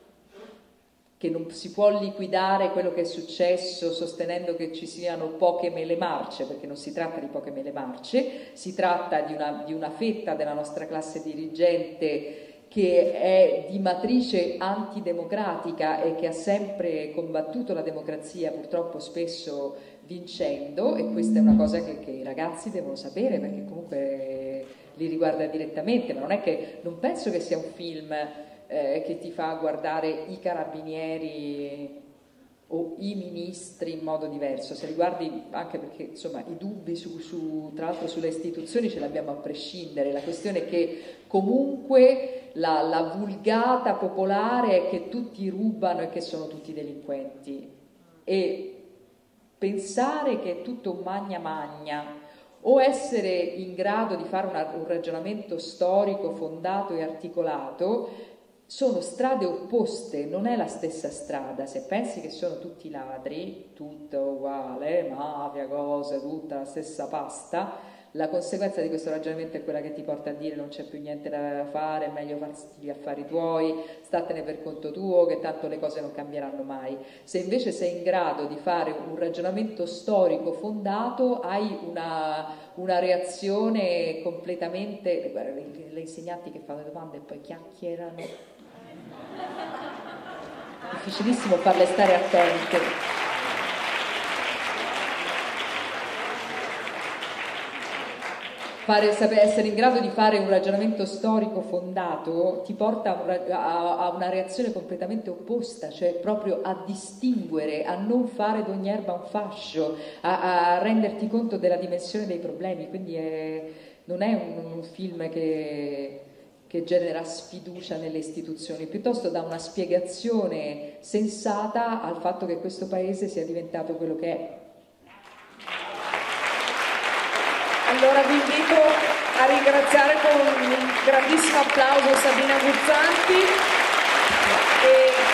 che non si può liquidare quello che è successo sostenendo che ci siano poche mele marce, perché non si tratta di poche mele marce, si tratta di una, di una fetta della nostra classe dirigente che è di matrice antidemocratica e che ha sempre combattuto la democrazia, purtroppo spesso vincendo, e questa è una cosa che, che i ragazzi devono sapere perché comunque li riguarda direttamente, ma non è che, non penso che sia un film eh, che ti fa guardare i carabinieri o i ministri in modo diverso, se li guardi, anche perché insomma i dubbi su, su, tra l'altro sulle istituzioni ce l'abbiamo a prescindere, la questione è che comunque la, la vulgata popolare è che tutti rubano e che sono tutti delinquenti, e pensare che è tutto un magna magna o essere in grado di fare una, un ragionamento storico fondato e articolato sono strade opposte, non è la stessa strada. Se pensi che sono tutti ladri, tutto uguale, mafia, cose, tutta la stessa pasta, la conseguenza di questo ragionamento è quella che ti porta a dire non c'è più niente da fare, è meglio farsi gli affari tuoi, statene per conto tuo, che tanto le cose non cambieranno mai. Se invece sei in grado di fare un ragionamento storico fondato, hai una, una reazione completamente... Guarda, le, le insegnanti che fanno le domande e poi chiacchierano. Difficilissimo farle stare attente. Fare, sapere, essere in grado di fare un ragionamento storico fondato ti porta a, a una reazione completamente opposta, cioè proprio a distinguere, a non fare d'ogni erba un fascio, a, a renderti conto della dimensione dei problemi. Quindi è, non è un, un film che... che genera sfiducia nelle istituzioni, piuttosto dà una spiegazione sensata al fatto che questo paese sia diventato quello che è. Allora vi invito a ringraziare con un grandissimo applauso Sabina Guzzanti e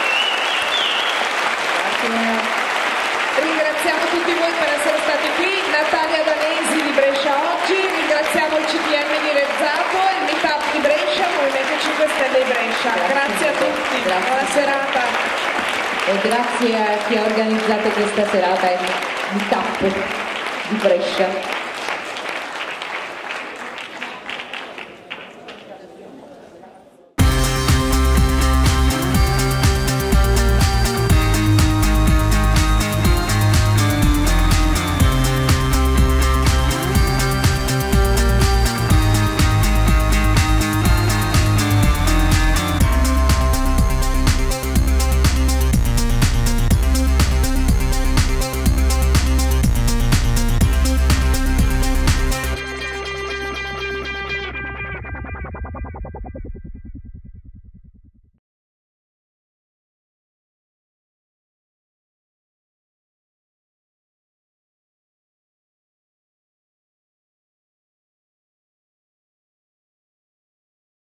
ringraziamo tutti voi per essere stati qui, Natalia Danesi di Brescia oggi, ringraziamo il C P M di Rezzato e il Meetup di Brescia, Movimento cinque Stelle di Brescia. Grazie, grazie a tutti, grazie. Buona serata. E grazie a chi ha organizzato questa serata in Meetup di Brescia.